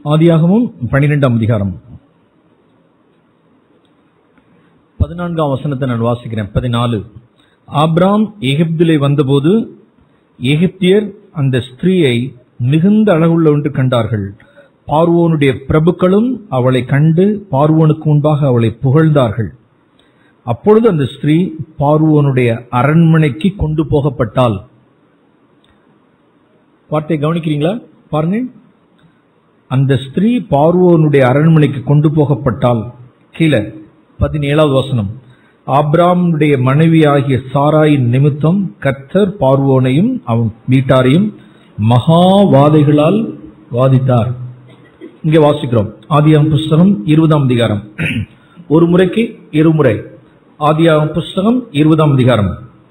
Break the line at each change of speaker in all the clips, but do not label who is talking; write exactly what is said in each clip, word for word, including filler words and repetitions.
ஆதியாகமம் பன்னிரெண்டாம் அதிகாரம் பதினான்காம் வசனத்தை நான் வாசிக்கிறேன். பதினாலு. ஆபிராம் எகிப்திலே வந்தபோது எகிப்தியர் அந்த ஸ்திரீயை மிகுந்த அழகுள்ள ஒன்று கண்டார்கள். பார்வோனுடைய பிரபுக்களும் அவளை கண்டு பார்வோனுக்கு முன்பாக அவளை புகழ்ந்தார்கள். அப்பொழுது அந்த ஸ்திரீ பார்வோனுடைய அரண்மனைக்கு கொண்டு போகப்பட்டாள். வார்த்தை கவனிக்கிறீங்களா? பாருங்க, அந்த ஸ்திரீ பார்வோனுடைய அரண்மனைக்கு கொண்டு போகப்பட்டாள். கீழே பதினேழாவது வசனம். ஆபிராமுடைய மனைவியாகிய சாராயின் நிமித்தம் கர்த்தர் பார்வோனையும் அவன் வீட்டாரையும் மகா வாதைகளால் வாதித்தார். இங்கே வாசிக்கிறோம். ஆதியாகமம் புஸ்தகம் இருபதாம் அதிகாரம். ஒரு முறைக்கு இருமுறை. ஆதியாகமம் புஸ்தகம் இருபதாம் அதிகாரம்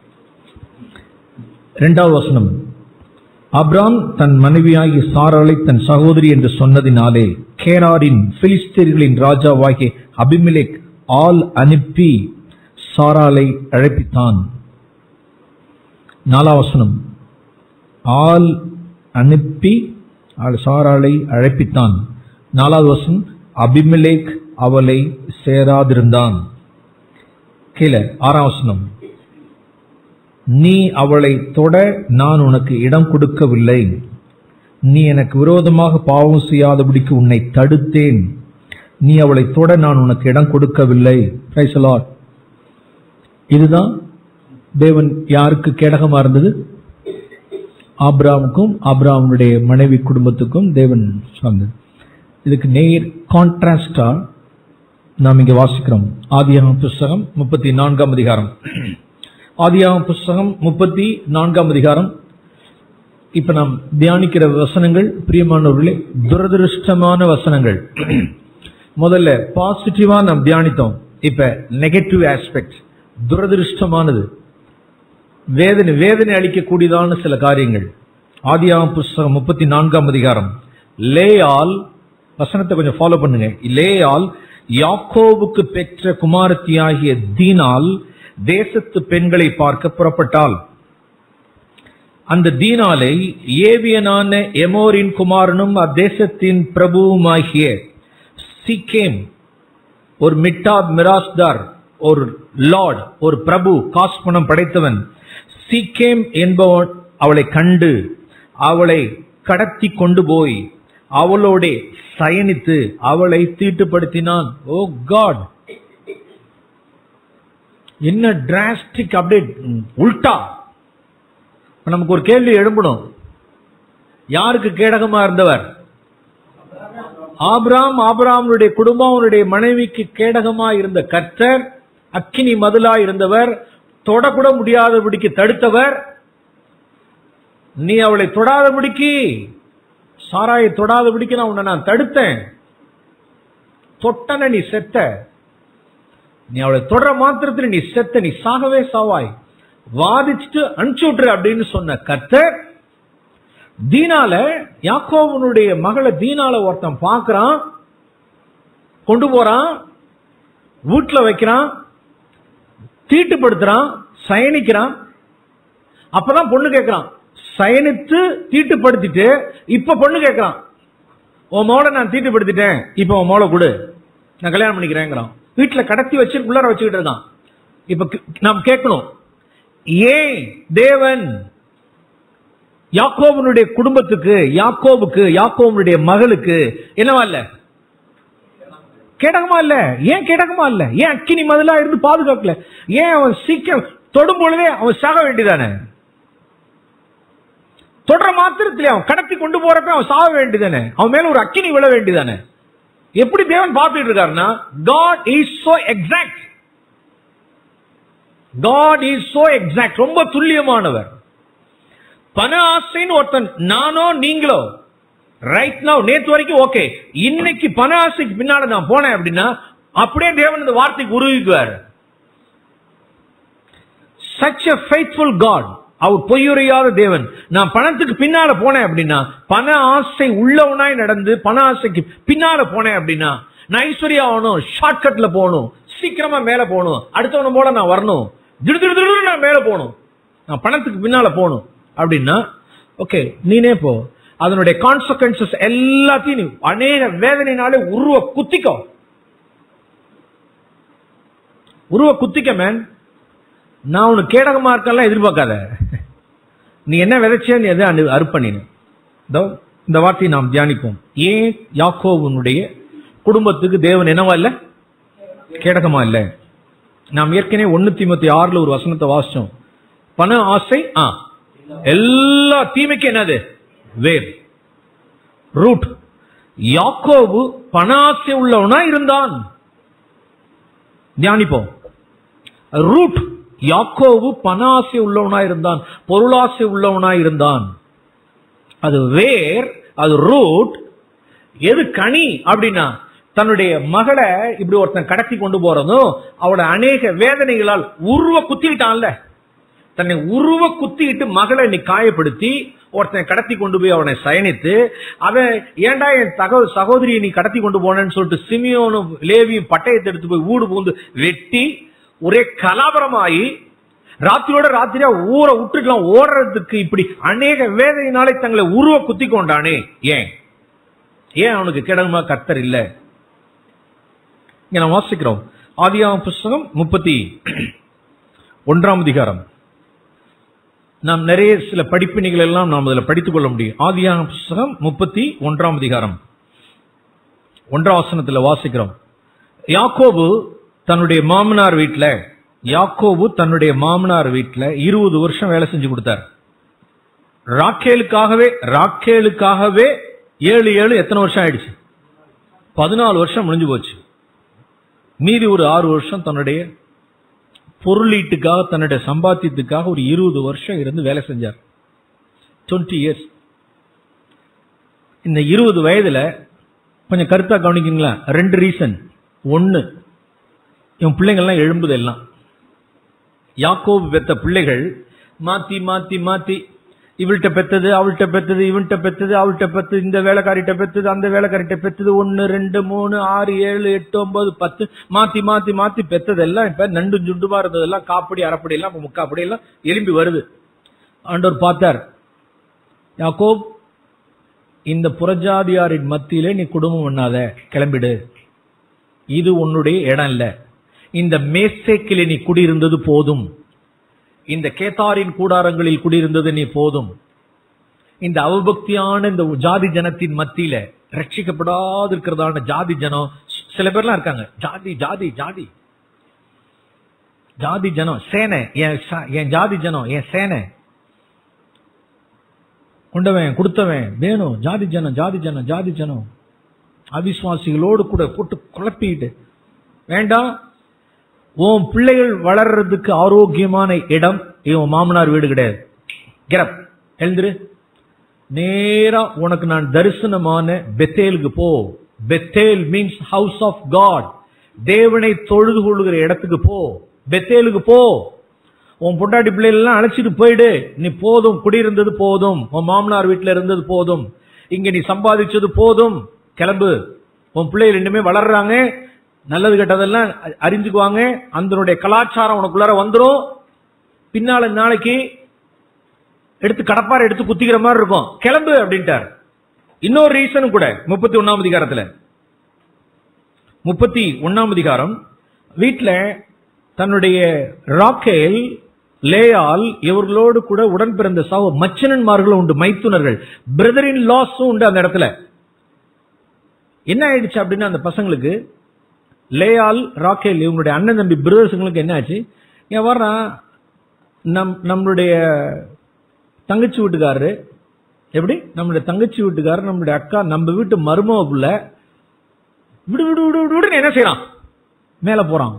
இரண்டாவது வசனம். ஆபிராம் தன் மனைவியாகிய சாராளை தன் சகோதரி என்று சொன்னதினாலே கேராரின் பிலிஸ்தீயர்களின் ராஜாவாகிய அபிமெலேக் ஆள் அனுப்பி சாராளை அழைப்பித்தான். நாலாம் வசனம். ஆள் அனுப்பி சாராளை அழைப்பித்தான். நாலாவது வசனம். அபிமெலேக் அவளை சேராதிருந்தான். கீழே ஆறாம் வசனம். நீ அவளை தொட நான் உனக்கு இடம் கொடுக்கவில்லை, நீ எனக்கு விரோதமாக பாவம் செய்யாதபடிக்கு உன்னை தடுத்தேன், நீ அவளை தொட நான் உனக்கு இடம் கொடுக்கவில்லை. Praise the lord. இதுதான் தேவன் யாருக்கு கேடகமா இருந்தது? ஆபிராமுக்கும் ஆபிராமுடைய மனைவி குடும்பத்துக்கும் தேவன் சொன்னது. இதுக்கு நேர் கான்ட்ராஸ்டா நாம் இங்க வாசிக்கிறோம். ஆதியாகமம் புஸ்தகம் முப்பத்தி நான்காம் அதிகாரம். ஆதியாகமம் புஸ்தகம் முப்பத்தி நான்காம் அதிகாரம். இப்ப நாம் தியானிக்கிற வசனங்கள் பிரியமானவர்களே துரதிருஷ்டமான வசனங்கள். முதல்ல பாசிட்டிவா நாம் தியானித்தோம். இப்ப நெகட்டிவ் ஆஸ்பெக்ட், துரதிருஷ்டமானது, வேதனை வேதனை அளிக்கக்கூடியதான சில காரியங்கள். ஆதியாகமம் புஸ்தகம் முப்பத்தி நான்காம் அதிகாரம். லேயால், வசனத்தை கொஞ்சம் ஃபாலோ பண்ணுங்க. லேயால் யாக்கோபுக்கு பெற்ற குமாரத்தியாகிய தீனால் தேசத்து பெண்களை பார்க்க புறப்பட்டாள். அந்த தீனாலை ஏவியனான எமோரின் குமாரனும் அத்தேசத்தின் பிரபுவுமாகிய சீகேம், ஒரு மிட்டாப் மிராஸ்தார், ஒரு லார்ட், ஒரு பிரபு, காசு பணம் படைத்தவன் சீகேம் என்பவன் அவளை கண்டு அவளை கடத்தி கொண்டு போய் அவளோட சயனித்து அவளை தீட்டுப்படுத்தினான். ஓ காட், என்ன டிராஸ்டிக் அப்டேட்! உல்டா. நமக்கு ஒரு கேள்வி எழும்பணும். யாருக்கு கேடகமா இருந்தவர்? ஆபிராம். ஆபிராமுடைய குடும்பம், அவனுடைய மனைவிக்கு கேடகமா இருந்த கர்த்தர், அக்கினி மதிலா இருந்தவர், தொடக்கூட முடியாதபடிக்கு தடுத்தவர். நீ அவளை தொடாதபடிக்கு, சாராயை தொடாதபடிக்கு நான் உன்னை நான் தடுத்தேன். தொட்டன நீ செத்த. நீ அவளை தொடர மாத்திரத்தில் நீ செத்த, நீ சாகவே சாவாய், வாதிச்சுட்டு அனுப்பிச்சு விட்டுரு அப்படின்னு சொன்ன கர்த்தர் தீனால, யாக்கோபனுடைய மகளை தீனால ஒருத்தன் பார்க்கிறான், கொண்டு போறான், வீட்டுல வைக்கிறான், தீட்டுப்படுத்துறான், சயனிக்கிறான். அப்பதான் பொண்ணு கேட்கிறான். சயனித்து தீட்டுப்படுத்திட்டு இப்ப பொண்ணு கேட்கிறான், உன் மோளை நான் தீட்டுப்படுத்திட்டேன், இப்ப உன் மோளை கொடு, நான் கல்யாணம் பண்ணிக்கிறேங்கிறான். வீட்டுல கடத்தி வச்சு உள்ளார வச்சுக்கிட்டு இருக்கான். இப்ப நாம் கேட்கணும், ஏன் தேவன் யாக்கோபனுடைய குடும்பத்துக்கு, யாக்கோபுக்கு, யாக்கோபனுடைய மகளுக்கு என்னவா இல்ல? கேடகமா இல்ல. ஏன் கேடகமா இல்ல? ஏன் அக்கினி மதிலா இருந்து பாதுகாக்கல? ஏன் அவன் சீக்கிரம் தொடும் பொழுதே அவன் சாக வேண்டியதானே? தொடர மாத்திரத்திலே அவன் கடத்தி கொண்டு போறப்ப அவன் சாக வேண்டியதானே? அவன் மேல ஒரு அக்கினி விழ வேண்டியதானே? எப்படி தேவன் பார்த்துட்டு இருக்காருன்னா, God is so exact. God is so exact. ரொம்ப துல்லியமானவர். பண ஆசைன்னு ஒருத்தன் நானோ நீங்களோ ரைட் நவ, நேத்து வரைக்கும் ஓகே, இன்னைக்கு பண ஆசைக்கு பின்னால நான் போனேன் அப்படின்னா அப்படியே தேவன் இந்த வார்த்தைக்கு உருவிக்குவார். Such a faithful God. அவர் பொய்யுரையாத தேவன். நான் பணத்துக்கு பின்னால போனேன் அப்படின்னா, பண ஆசை உள்ளவனாய் நடந்து பண ஆசைக்கு பின்னால போனேன் அப்படின்னா, நான் ஐஸ்வர்யா ஆகணும், ஷார்ட்கட்ல போகணும், சீக்கிரமா மேல போகணும், அடுத்தவன போல நான் வரணும், திடு நான் மேல போகணும், நான் பணத்துக்கு பின்னால போகணும் அப்படின்னா, ஓகே நீனே போ. அதனுடைய கான்சிக்வன்சஸ் எல்லாத்தையும் நீ அநேக வேதனையினாலே உருவ குத்திக்கோ, உருவ குத்திக்க. மேன், நான் உனக்கு கேடகமா இருக்கலாம் எதிர்பார்க்காத. நீ என்ன விதைச்ச நீ எதை அறுப்பண்ணின. இந்த வார்த்தையை நாம் தியானிப்போம். ஏன் யாக்கோபுனுடைய குடும்பத்துக்கு தேவன் என்னவா இல்ல, கேடகமா இல்ல? நாம் ஏற்கனவே ஒன்னு தீமோத்தேயு ஆறுல ஒரு வசனத்தை வாசிச்சோம். பண ஆசை எல்லா தீமைக்கு என்னது? வேர், ரூட். யாக்கோபு பண ஆசை உள்ளவனா இருந்தான். தியானிப்போம். ரூட். யாக்கோபு பண ஆசை உள்ளவனா இருந்தான், பொருளாசை உள்ளவனா இருந்தான். அது வேர், அது ரூட். எது கனி அப்படின்னா, தன்னுடைய மகளை இப்படி ஒருத்தன் கடத்தி கொண்டு போறதும் அவளை அநேக வேதனைகளால் உருவ குத்திட்டான்ல, தன்னை உருவ குத்திட்டு மகளை நீ காயப்படுத்தி ஒருத்தனை கடத்தி கொண்டு போய் அவனை சயனித்து, அவன் ஏண்டா என் தக சகோதரியை நீ கடத்தி கொண்டு போனேன்னு சொல்லிட்டு சிமியோனும் லேவியும் பட்டயத்தை எடுத்து போய் ஊடு பூந்து வெட்டி ஒரே கலாபரமாயி ராத்திரியோட ராத்திரியா ஊரை விட்டுக்கலாம் ஓடுறதுக்கு இப்படி அநேக வேதனையினாலே தங்களை உருவ குத்தி கொண்டானே. ஏன் ஏன் அவனுக்கு கேடகமா கர்த்தர் இல்ல? இங்க நாம் வாசிக்கிறோம். ஆதியாகமம் புஸ்தகம் முப்பத்தி ஒன்றாம் அதிகாரம். நாம் நிறைய சில படிப்பினைகள் எல்லாம் நாம் அதில் படித்துக் கொள்ள முடியும். ஆதியாகமம் புஸ்தகம் முப்பத்தி ஒன்றாம் அதிகாரம் ஒன்றாம் வசனத்தில் வாசிக்கிறோம். யாக்கோபு தன்னுடைய மாமனார் வீட்டில் யாக்கோபு தன்னுடைய மாமனார் வீட்டில் இருபது வருஷம் வேலை செஞ்சு கொடுத்தார். ராக்கேலுக்காகவே ராக்கேலுக்காகவே ஏழு ஏழு எத்தனை வருஷம் ஆயிடுச்சு? பதினாலு வருஷம் முடிஞ்சு போச்சு. மீதி ஒரு ஆறு வருஷம் தன்னுடைய பொருளீட்டுக்காக, தன்னுடைய சம்பாத்தியத்துக்காக ஒரு இருபது வருஷம் இருந்து வேலை செஞ்சார். Twenty years. இந்த இருபது வயதுல கொஞ்சம் கருத்தா கவனிக்கீங்களா? ரெண்டு ரீசன். ஒன்னு, இவன் பிள்ளைங்கள்லாம் எழும்புது. எல்லாம் யாக்கோபு பெத்த பிள்ளைகள் மாத்தி மாத்தி மாத்தி இவள்கிட்ட பெத்தது அவள்கிட்ட பெத்தது இவன்கிட்ட பெத்தது அவள்கிட்ட பெத்தது இந்த வேலைக்காரிட்ட பெத்தது அந்த வேலைக்காரிட்ட பெத்தது ஒன்னு ரெண்டு மூணு ஆறு ஏழு எட்டு ஒன்பது பத்து மாத்தி மாத்தி மாத்தி பெத்ததெல்லாம் இப்ப நண்டு ஜுண்டுமா இருந்ததெல்லாம் காப்படி அரைப்படி எல்லாம் முக்காப்படி எல்லாம் எலும்பி வருது. ஆண்டவர் பார்த்தார், யாக்கோப் இந்த புறஜாதியாரின் மத்தியிலே நீ குடும்பம் பண்ணாத, கிளம்பிடு. இது உன்னுடைய இடம் இல்ல. இந்த மேசேக்கிலே நீ குடியிருந்தது போதும். இந்த கேத்தாரின் கூடாரங்களில் குடியிருந்தது நீ போதும். இந்த அவபக்தியான இந்த ஜாதி ஜனத்தின் மத்தியில ரட்சிக்கப்படாது இருக்கிறதான ஜாதி ஜனம் சில பேர்லாம் இருக்காங்க. ஜாதி ஜாதி ஜாதி ஜாதி ஜனம் சேனை, என் ஜாதி ஜனம் என் சேனை, கொண்டவன் கொடுத்தவன் வேணும். ஜாதி ஜனம் ஜாதி ஜனம் ஜாதி ஜனம் அவிசுவாசிகளோடு கூட போட்டு குழப்பிட்டு வேண்டாம். உன் பிள்ளைகள் வளர்றதுக்கு ஆரோக்கியமான இடம் இவன் மாமனார் வீடு கிடையாது. கெரப், எழுந்துரு. நேரா உனக்கு நான் தரிசனமான பெத்தேலுக்கு போ. Bethel means house of god, தேவனை தொழுது கொள்ளுகிற இடத்துக்கு போ. பெத்தேலுக்கு போ. உன் பொண்டாட்டி பிள்ளைகள் எல்லாம் அழைச்சிட்டு போயிடு. நீ போதும், குடியிருந்தது போதும், உன் மாமனார் வீட்டுல இருந்தது போதும், இங்க நீ சம்பாதிச்சது போதும், கிளம்பு. உன் பிள்ளைகள் ரெண்டுமே வளர்றாங்க, நல்லது கெட்டதெல்லாம் அறிஞ்சுக்குவாங்க, அதனுடைய கலாச்சாரம் உனக்குள்ளார வந்துடும். பின்னால நாளைக்கு எடுத்து கடப்பார எடுத்து குத்திக்கிற மாதிரி இருக்கும். கிளம்பு அப்படின்ட்டார். இன்னொரு ரீசனும் கூட முப்பத்தி ஒன்னாம் அதிகாரத்துல முப்பத்தி ஒன்னாம் அதிகாரம் வீட்டுல தன்னுடைய ராக்கேல் லேயால் இவர்களோடு கூட உடன் பிறந்த சகோ மச்சனன்மார்களும் உண்டு, மைத்துனர்கள், பிரதரின் லாஸும் உண்டு அந்த இடத்துல. என்ன ஆயிடுச்சு அப்படின்னா, அந்த பசங்களுக்கு லேயால் ராக்கேல் இவங்களுடைய அண்ணன் தம்பி பிரதர்ஸுங்களுக்கு என்ன ஆச்சு? ஏன் வர்றான் நம் நம்மளுடைய தங்கச்சி வீட்டுக்காரரு, எப்படி நம்மளுடைய தங்கச்சி வீட்டுக்காரர் நம்மளுடைய அக்கா நம்ம வீட்டு மருமகுள்ள விடு விடு விடு விடுன்னு என்ன செய்யறான்? மேல போறான்.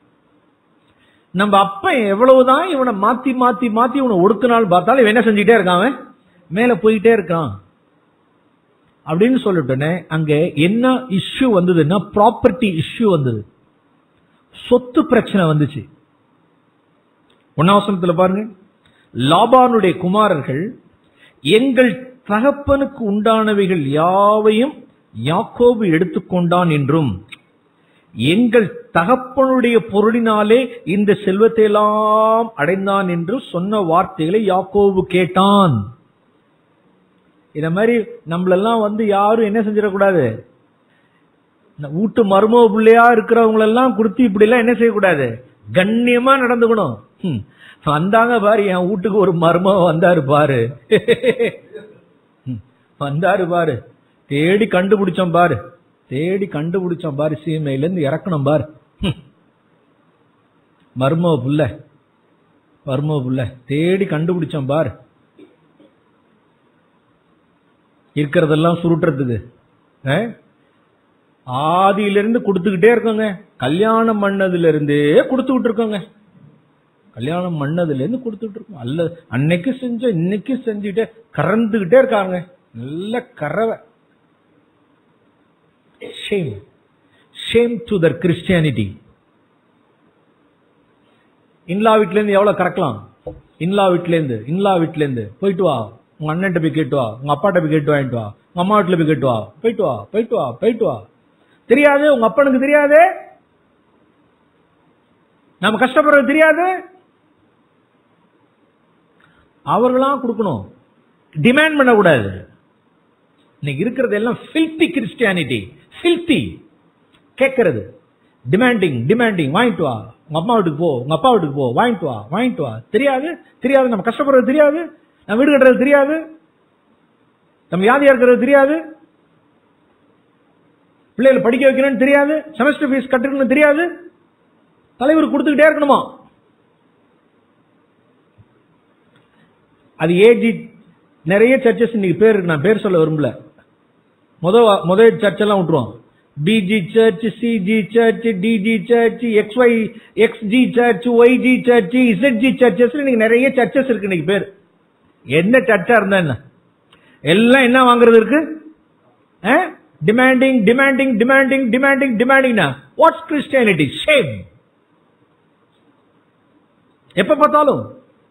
நம்ம அப்ப எவ்வளவுதான் இவனை மாத்தி மாத்தி மாத்தி இவனை ஒடுக்கினாலும் பார்த்தாலும் இவன் என்ன செஞ்சுட்டே இருக்கான்? மேல போயிட்டே இருக்கான் அப்படின்னு சொல்லிட்டோன்னே அங்க என்ன இஷ்யூ வந்ததுன்னா, ப்ராப்பர்ட்டி இஷ்யூ வந்தது, சொத்து பிரச்சனை வந்துச்சு. ஒன்னாவசனத்துல பாருங்க, லாபானுடைய குமாரர்கள் எங்கள் தகப்பனுக்கு உண்டானவைகள் யாவையும் யாக்கோபு எடுத்துக்கொண்டான் என்றும் எங்கள் தகப்பனுடைய பொருளினாலே இந்த செல்வத்தை எல்லாம் அடைந்தான் என்று சொன்ன வார்த்தைகளை யாக்கோபு கேட்டான். இத மாதிரி நம்மளெல்லாம் வந்து யாரும் என்ன செஞ்சிடக்கூடாது, வீட்டு மருமக பிள்ளையா இருக்கிறவங்க எல்லாம் கொடுத்து இப்படி எல்லாம் என்ன செய்யக்கூடாது, கண்ணியமா நடந்துக்கணும். வந்தாங்க பாரு, என் வீட்டுக்கு ஒரு மருமக வந்தாரு பாரு, வந்தாரு பாரு, தேடி கண்டுபிடிச்சோம் பாரு, தேடி கண்டுபிடிச்சோம் பாரு, சீமையில இருந்து இறக்கணும் பாரு, மருமக புள்ள மருமக புள்ள தேடி கண்டுபிடிச்சோம் பாரு. இருக்கிறதெல்லாம் சுருட்டுறதுக்கு ஆதியிலிருந்து கொடுத்துக்கிட்டே இருக்கோங்க. கல்யாணம் பண்ணதுல இருந்தே கொடுத்துக்கிட்டு இருக்கோங்க. கல்யாணம் பண்ணதுல இருந்து கொடுத்துட்டு இருக்கோம். அல்ல அன்னைக்கு செஞ்ச இன்னைக்கு செஞ்சுட்டு கறந்துகிட்டே இருக்காங்க. நல்ல கறவை. Shame shame to the Christianity. In law வீட்ல இருந்து எவ்வளவு கறக்கலாம்? இன்லா வீட்ல இருந்து இன்லா வீட்ல இருந்து போயிட்டு வா, உங்க அண்ணன் போய் கேட்டு வா, உங்க அப்பாட்ட போய் கேட்டு வாங்கிட்டு வா, உங்க அம்மா வீட்டுல போய் கேட்டு வா, போயிட்டு வா போயிட்டு வா போயிட்டு வா. தெரியாது, உங்க அப்பனுக்கு தெரியாது, நம்ம கஷ்டப்படுறது தெரியாது. அவர்களாம் கொடுக்கணும், டிமாண்ட் பண்ண கூடாது. இன்னைக்கு இருக்கிறது எல்லாம் ஃபில்தி கிறிஸ்டியானிட்டி. ஃபில்தி கேட்கறது, டிமாண்டிங் டிமாண்டிங் வாங்கிட்டு வா, உங்க அம்மா வீட்டுக்கு போ, உங்க அப்பா வீட்டுக்கு போ, வாங்கிட்டு வா வாங்கிட்டு வா. தெரியாது தெரியாது, நம்ம கஷ்டப்படுறது தெரியாது, நம்ம வீடு கட்டுறது தெரியாது, நம்ம வியாதியா இருக்கிறது தெரியாது, பிள்ளைகளை படிக்க வைக்கணும்னு தெரியாது, செமஸ்டர் ஃபீஸ் கட்டணும்னு தெரியாது, தலைவர் கொடுத்துக்கிட்டே இருக்கணுமா? அது ஏஜி நிறைய சர்ச்சஸ் இன்னைக்கு பேர் இருக்கு, நான் பேர் சொல்ல விரும்பல. முதல் முதல் சர்ச் எல்லாம் விட்டுருவோம். PG church, CG church, DG church, XY XG church, YG church, ZG churches, இன்னைக்கு நிறைய சர்ச்சஸ் இருக்கு. இன்னைக்கு பேர் என்ன சர்ச்சா இருந்தா என்ன, எல்லாம் என்ன வாங்குறது இருக்கு? Demanding demanding demanding demanding demanding. What's Christianity? Shame. எப்ப பார்த்தாலும்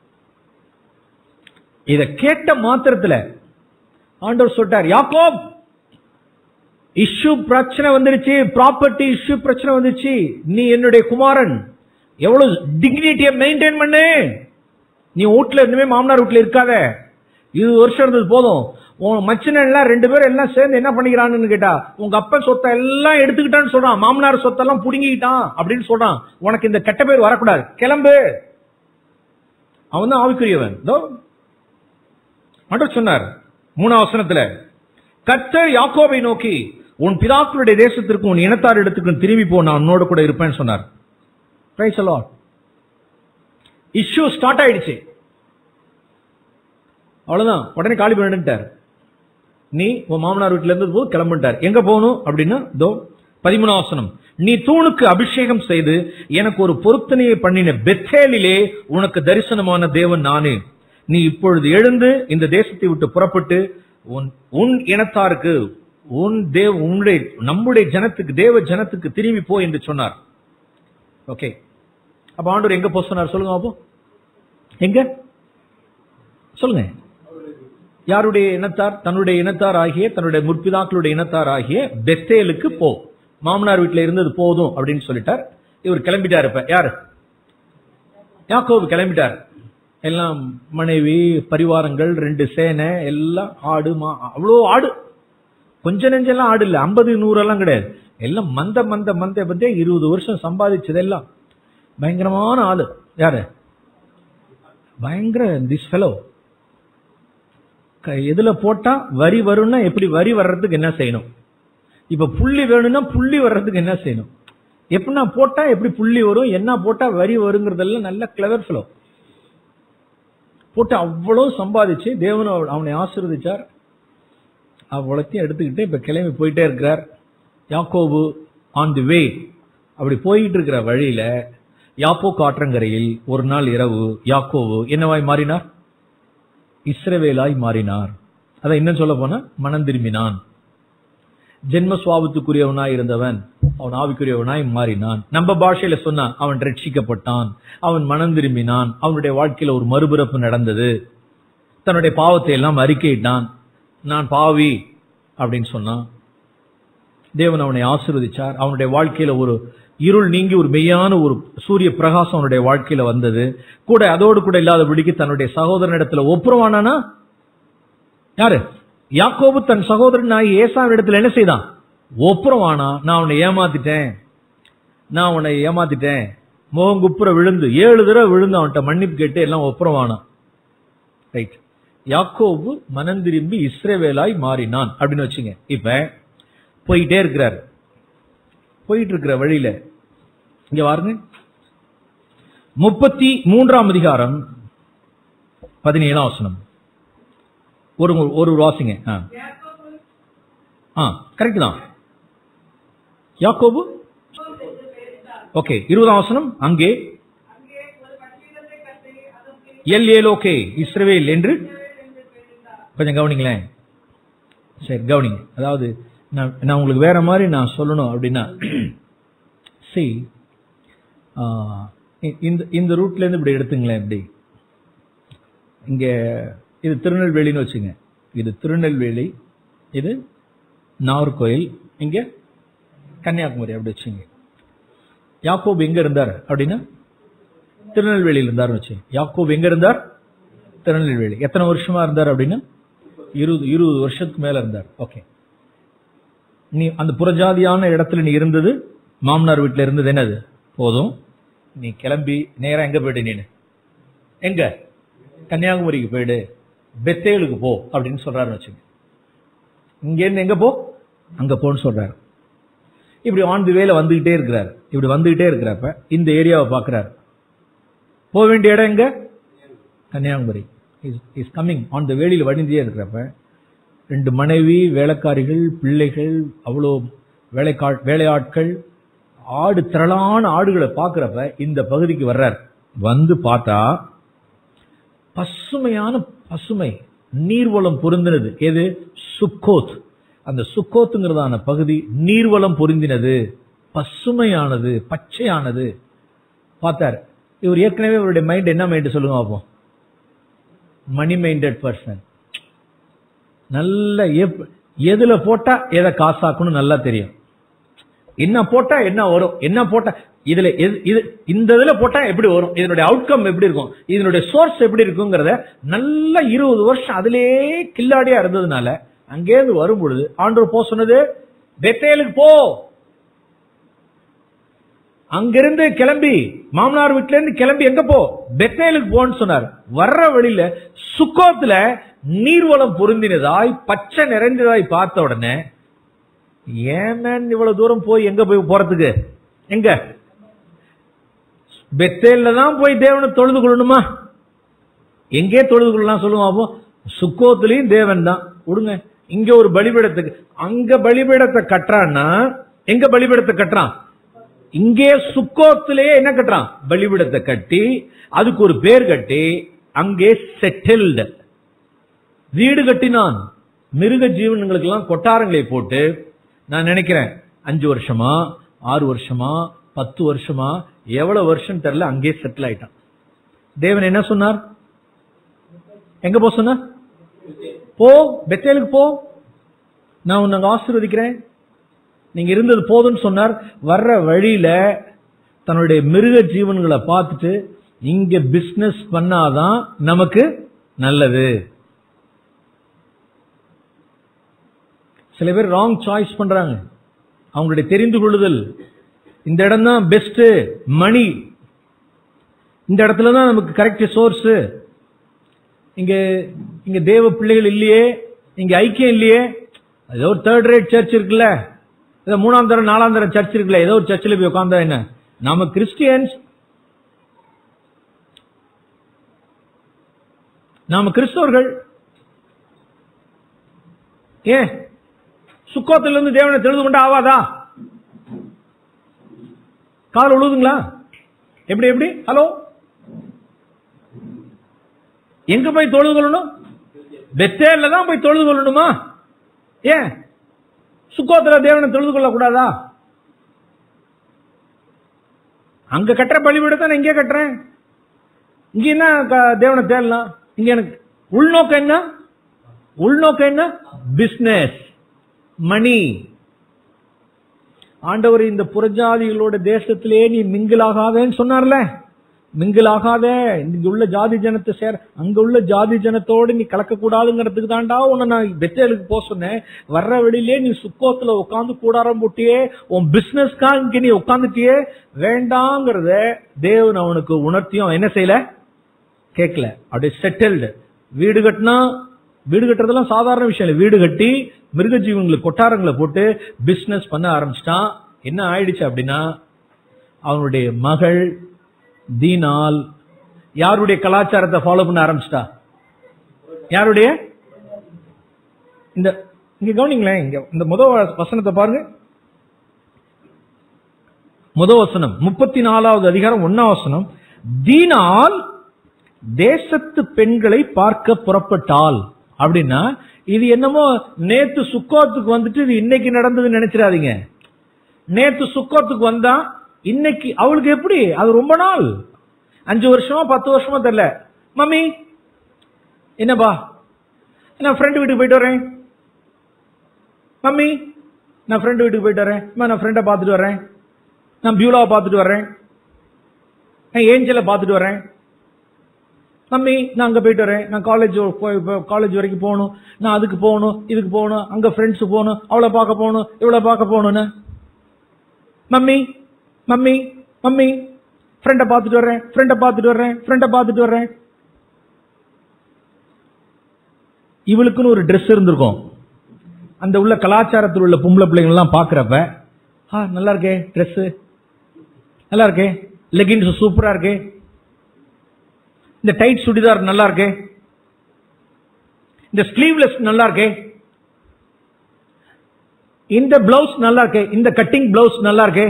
இத கேட்ட மாத்திரத்துல ஆண்டவர் சொல்றார், யாக்கோப் இஷ்யூ பிரச்சனை வந்துருச்சு, ப்ராப்பர்ட்டி இஷ்யூ பிரச்சனை வந்துருச்சு, நீ என்னுடைய குமாரன், எவ்வளவு டிக்னிட்டியை மெயின்டைன் பண்ணு, நீ வீட்டுல இருந்துமே மாமனார் வீட்டுல இருக்காத, இருபது வருஷம் இருந்தது போதும். உன் மச்சின எல்லாம் ரெண்டு பேரும் எல்லாம் சேர்ந்து என்ன பண்ணிக்கிறான்னு கேட்டா, உங்க அப்பன் சொத்தை எல்லாம் எடுத்துக்கிட்டான்னு சொல்றான், மாமனார் சொத்தெல்லாம் புடுங்கிட்டான் அப்படின்னு சொல்றான். உனக்கு இந்த கெட்ட பேர் வரக்கூடாது, கிளம்பு. அவன் தான் ஆவிக்குரியவன். ஆண்டவர் சொன்னார் மூணாம் வசனத்துல, கர்த்தர் யாக்கோபை நோக்கி, உன் பிதாக்களுடைய தேசத்திற்கு உன் இனத்தார் இடத்துக்கு திரும்பி போ, நான் உன்னோட கூட இருப்பேன்னு சொன்னார். Praise the lord. Issue start ஆயிடுச்சு, அவ்வளவுதான். உடனே காலி பண்ணிட்டார். நீ உன் மாமனார் வீட்டுல இருந்து போ, கிளம்பிட்டார். எங்க போகணும் அப்படின்னா, தோ பதிமூணாம் வசனம், நீ தூணுக்கு அபிஷேகம் செய்து எனக்கு ஒரு பொருத்தனையை பண்ணின பெத்தேலிலே உனக்கு தரிசனமான தேவன் நானே. நீ இப்பொழுது எழுந்து இந்த தேசத்தை விட்டு புறப்பட்டு உன் உன் இனத்தாருக்கு, உன் தேவ உன்னுடைய நம்முடைய ஜனத்துக்கு, தேவ ஜனத்துக்கு திரும்பி போ என்று சொன்னார். ஓகே, அப்ப ஆண்டவர் எங்க போ சொன்னார் சொல்லுங்க. அப்போ எங்க சொல்லுங்க. யாருடைய இனத்தார்? தன்னுடைய இனத்தார் ஆகிய, தன்னுடைய முற்பிதாக்களுடைய இனத்தார் ஆகிய பெத்தேலுக்கு போ. மாமனார் வீட்டுல இருந்தது போதும் அப்படின்னு சொல்லிட்டார். இவர் கிளம்பிட்டார். இப்ப யாரு? யாக்கோபு கிளம்பிட்டார். எல்லாம் மனைவி, பரிவாரங்கள், ரெண்டு சேனை, எல்லாம் ஆடு, மா அவ்வளோ ஆடு. கொஞ்ச நெஞ்செல்லாம் ஆடு இல்ல, ஐம்பது நூறு எல்லாம் கிடையாது. எல்லாம் மந்த மந்த மந்த பத்தே இருபது வருஷம் சம்பாதிச்சதெல்லாம் பயங்கரமான ஆளு. யாரு? பயங்கர திஸ் ஃபெலோ. எதுல போட்டா வரி வரும்னா எப்படி வரி வர்றதுக்கு என்ன செய்யணும், இப்ப புள்ளி வேணும்னா புள்ளி வர்றதுக்கு என்ன செய்யணும், எப்படின்னா போட்டா எப்படி புள்ளி வரும், என்ன போட்டா வரி வருங்கிறதெல்லாம் நல்ல கிளவர் ஃபெலோ. போட்டு அவ்வளவு சம்பாதிச்சு தேவன் அவனை ஆசீர்வதிச்சார். அவ்வளத்தையும் எடுத்துக்கிட்டு இப்ப கிளம்பி போயிட்டே இருக்கிறார். யாக்கோபு ஆன் தி வே. அப்படி போயிட்டு இருக்கிற வழியில யாப்போக் ஆற்றங்கரையில் ஒரு நாள் இரவு யாக்கோபு என்னவாய் மாறினார்? இஸ்ரவேலாய் மாறினார். அதை இன்னும் சொல்ல போனா மனம் திரும்பினான். ஜென்ம சுவாபத்துக்குரியவனாய் இருந்தவன் அவன் ஆவிக்குரியவனாய் மாறினான். நம்ம பாஷையில சொன்னா அவன் ரட்சிக்கப்பட்டான், அவன் மனம் திரும்பினான், அவனுடைய வாழ்க்கையில ஒரு மறுபிறப்பு நடந்தது. தன்னுடைய பாவத்தை எல்லாம் அறிக்கையிட்டான். நான் பாவி அப்படின்னு சொன்னான். தேவன் அவனை ஆசீர்வதிச்சார். அவனுடைய வாழ்க்கையில ஒரு இருள் நீங்கி ஒரு மெய்யான ஒரு சூரிய பிரகாசம் அவனுடைய வாழ்க்கையில வந்தது. கூட அதோடு கூட இல்லாதபடிக்கு தன்னுடைய சகோதரனிடத்துல ஒப்புரவானானா யாரு? யாக்கோபு தன் சகோதரன் ஆகிய ஏசாவின் இடத்துல என்ன செய்தான்? ஒப்புரவானா. நான் உன்னை ஏமாத்திட்டேன், நான் உன்னை ஏமாத்திட்டேன். முகங்குப்புற விழுந்து ஏழு தடவை விழுந்து அவன்கிட்ட மன்னிப்பு கேட்டு எல்லாம் ஒப்புரவானா. ரைட். யாக்கோபு மனம் திரும்பி இஸ்ரவேலாய் மாறினான் அப்படின்னு வச்சுங்க. இப்ப போயிட்டே இருக்கிறார். போயிட்டு இருக்கிற வழியில இங்க பாருங்க, முப்பத்தி மூன்றாம் அதிகாரம் பதினேழாம் வசனம். ஒரு ஒரு வாசிங்க. கரெக்ட் தான். யாக்கோபு ஓகே. இருபதாம் வசனம். அங்கே எல் ஏலோகே இஸ்ரவேல் என்று கொஞ்சம் கவனிங்களேன். சரி கவனிங்க. அதாவது நான் உங்களுக்கு வேற மாதிரி நான் சொல்லணும் அப்படின்னா, சரி இந்த இந்த ரூட்ல இருந்து இப்படி எடுத்துங்களேன். இப்படி இங்க இது திருநெல்வேலின்னு வச்சுங்க. இது திருநெல்வேலி, இது நாகர்கோயில், இங்க கன்னியாகுமரி அப்படி வச்சுங்க. யாக்கோபு எங்க இருந்தார் அப்படின்னா திருநெல்வேலியில் இருந்தார் வச்சு. யாக்கோபு எங்க இருந்தார்? திருநெல்வேலி. எத்தனை வருஷமா இருந்தார் அப்படின்னா இருபது இருபது வருஷத்துக்கு மேல இருந்தார். ஓகே. நீ அந்த புறஜாதியான இடத்துல நீ இருந்தது, மாமனார் வீட்டுல இருந்தது என்னது போதும். நீ கிளம்பி நேரா எங்க போயிடு? நீ எங்க? கன்னியாகுமரிக்கு போயிடு, பெத்தேலுக்கு போ அப்படின்னு சொல்றாரு வச்சுங்க. இங்க இருந்து எங்க போ? அங்க போன்னு சொல்றாரு. இப்படி ஆன் தி வேல வந்துகிட்டே இருக்கிறாரு. இப்படி வந்துகிட்டே இருக்கிறப்ப இந்த ஏரியாவை பாக்குறாரு. போக வேண்டிய இடம் எங்க? Kanyakumari. Is coming on the வேலியில வடிந்தே இருக்கிறப்ப ரெண்டு மனைவி, வேலைக்காரிகள், பிள்ளைகள், அவ்வளோ வேலைக்கா வேலையாட்கள், ஆடு, திரளான ஆடுகளை பார்க்கிறப்ப இந்த பகுதிக்கு வர்றார். வந்து பார்த்தா பசுமையான பசுமை, நீர்வளம் பொருந்தினது. எது? சுக்கோத். அந்த சுக்கோத்துங்கிறதான பகுதி நீர்வளம் பொருந்தினது, பசுமையானது, பச்சையானது. பார்த்தார். இவர் ஏற்கனவே இவருடைய மைண்ட் என்ன மைண்ட் சொல்லுங்க பார்ப்போம்? Money minded person. நல்ல எதுல போட்டா எதை காசாக்கணும் நல்லா தெரியும். என்ன போட்டா என்ன வரும், என்ன போட்டா இதுல இது இந்த இதுல போட்டா எப்படி வரும், இதனுடைய அவுட்கம் எப்படி இருக்கும், இதனுடைய சோர்ஸ் எப்படி இருக்குங்கிறத நல்ல இருபது வருஷம் அதிலே கில்லாடியா இருந்ததுனால அங்கேருந்து வரும் பொழுது ஆண்டவர் போ சொன்னது, பெத்தேலுக்கு போ. அங்கிருந்து கிளம்பி மாமனார் வீட்டுல இருந்து கிளம்பி எங்க போ? பெத்தேலுக்கு போன்னு சொன்னார். வர்ற வழியில சுக்கோத்துல நீர்வளம் பொருந்தினதாய் பச்சை நிறைந்ததாய் பார்த்த உடனே, ஏன் இவ்வளவு தூரம் போய் எங்க போய் போறதுக்கு? எங்க? பெத்தேல்ல தான் போய் தேவனை தொழுது கொள்ளணுமா? எங்கே தொழுது கொள்ளலாம் சொல்லுவோம்? சுக்கோத்திலையும் தேவன் தான். விடுங்க. இங்க ஒரு பலிபீடத்துக்கு, அங்க பலிபீடத்தை கட்டுறான்னா எங்க பலிபீடத்தை கட்டுறான்? இங்கே சுக்கோத்திலே என்ன கட்டுறான்? பலிபீடத்தை கட்டி அதுக்கு ஒரு பேர் கட்டி அங்கே செட்டில்டு வீடு கட்டினான். மிருக ஜீவன்களுக்கு எல்லாம் கொட்டாரங்களை போட்டு, நான் நினைக்கிறேன் அஞ்சு வருஷமா ஆறு வருஷமா பத்து வருஷமா எவ்வளவு வருஷம் தெரியல, அங்கே செட்டில் ஆயிட்டான். தேவன் என்ன சொன்னார்? எங்க போ சொன்னார்? போ, பெத்தேலுக்கு போ, நான் உன்னை ஆசீர்வதிக்கிறேன், நீங்க இருந்தது போதும்னு சொன்னார். வர்ற வழியில தன்னுடைய மிருக ஜீவன்களை பார்த்துட்டு, இங்க பிசினஸ் பண்ணாதான் நமக்கு நல்லது. சில பேர் ராங் சாய்ஸ் பண்றாங்க. அவங்களுடைய தெரிந்து கொள்ளுதல், இந்த இடம் தான் பெஸ்ட், மணி இந்த இடத்துல தான் நமக்கு கரெக்ட் சோர்ஸ், இங்க இங்க தேவ பிள்ளைகள் இல்லையே, இங்க ஐக்கியம் இல்லையே, ஏதோ ஒரு தேர்ட் ரேட் சர்ச் இருக்குல்ல, ஏதோ மூணாம் தரம் நாலாம் தரம் சர்ச் இருக்குல்ல, ஏதோ ஒரு சர்ச்சில் போய் உட்கார்ந்தா என்ன, நாம கிறிஸ்டியன்ஸ், நாம கிறிஸ்தவர்கள். ஏன் சுக்கோத்திலிருந்து தேவனை தெரிந்து கொண்டு ஆவாதா? கால் உழுதுங்களா? எப்படி எப்படி? ஹலோ, எங்க போய் தொழுது கொள்ளணும்? பெத்தேல்ல தான் போய் தொழுது கொள்ளணுமா? ஏன் சுக்கோத்துல தேவனை தொழுது கொள்ள கூடாதா? அங்க கட்டுற பலிபீடத்தை இங்கே கட்டுறேன், இங்க என்ன தேவனை தேடலாம்? இங்க எனக்கு உள்நோக்கம் என்ன? உள்நோக்கம் என்ன? Business, money. ஆண்டவர் இந்த புறஜாதிகளோட தேசத்திலே நீ மிங்கிலாகாதேன்னு சொன்னார்ல, மிங்கிள் ஆகாத, இங்க உள்ள ஜாதி ஜனத்தை சேர, அங்க உள்ள ஜாதி ஜனத்தோடு நீ கலக்க கூடாதுங்கிறதுக்கு தாண்டா உன்னை நான் பெத்தேலுக்கு போக சொன்னேன். வர்ற வெளியிலே நீ சுக்கோத்துல உட்காந்து கூடாரம் போட்டியே, உன் பிசினஸ்க்கா இங்க நீ உட்காந்துட்டியே, வேண்டாங்கிறத தேவன் அவனுக்கு உணர்த்தியும் என்ன செய்யல, கேட்கல. அப்படியே செட்டில்டு. வீடு கட்டினா, வீடு கட்டுறதெல்லாம் சாதாரண விஷயம் இல்லை. வீடு கட்டி மிருக ஜீவங்களுக்கு கொட்டாரங்களை போட்டு பிசினஸ் பண்ண ஆரம்பிச்சிட்டான். என்ன ஆயிடுச்சு அப்படின்னா, அவனுடைய மகள் தீனால் யாருடைய கலாச்சாரத்தை ஃபாலோ பண்ண ஆரம்பிச்சிட்டா? யாருடைய? இந்த இங்க கவனிங்களேன், இங்க இந்த முதல் வசனத்தை பாருங்க. முதல் வசனம் முப்பத்தி நாலாவது அதிகாரம் ஒன்னாம் வசனம். தீனால் தேசத்து பெண்களை பார்க்க புறப்பட்டாள். அப்படின்னா இது என்னமோ நேத்து சுக்கோத்துக்கு வந்துட்டு இது இன்னைக்கு நடந்ததுன்னு நினைச்சிடாதீங்க. நேத்து சுக்கோத்துக்கு வந்தா இன்னைக்கு அவளுக்கு எப்படி, அது ரொம்ப நாள், அஞ்சு வருஷமா பத்து வருஷமா தெரியல. மம்மி என்னப்பா, நான் ஃப்ரெண்ட் வீட்டுக்கு போயிட்டு வரேன். மம்மி நான் ஃப்ரெண்ட் வீட்டுக்கு போயிட்டு வரேன். நான் ஃப்ரெண்டை பார்த்துட்டு வரேன். நான் பியூலாவை பார்த்துட்டு வரேன். நான் ஏஞ்சலை பார்த்துட்டு வரேன். மம்மி நான் அங்க போயிட்டு வரேன். நான் காலேஜ் காலேஜ் வரைக்கும் போகணும். நான் அதுக்கு போகணும், இதுக்கு போகணும், அங்க ஃப்ரெண்ட்ஸ் போகணும், அவளை பார்க்க போகணும், இவளை பார்க்க போகணும்னு. மம்மி மம்மி மம்மி ஃப்ரெண்டை பார்த்துட்டு வர்றேன், ஃப்ரெண்டை பார்த்துட்டு வர்றேன், ஃப்ரெண்டை பார்த்துட்டு வர்றேன். இவளுக்குன்னு ஒரு ட்ரெஸ் இருந்திருக்கும். அந்த உள்ள கலாச்சாரத்தில் உள்ள பொம்பளை பிள்ளைங்க எல்லாம் பாக்குறப்ப, ஆ நல்லா இருக்கே ட்ரெஸ், நல்லா இருக்கே, லெகின்ஸ் சூப்பரா இருக்கே, இந்த டைட் சுடிதார் நல்லா இருக்கே, இந்த ஸ்லீவ்லெஸ் நல்லா இருக்கே, இந்த பிளவுஸ் நல்லா இருக்கே, இந்த கட்டிங் பிளவுஸ் நல்லா இருக்கே,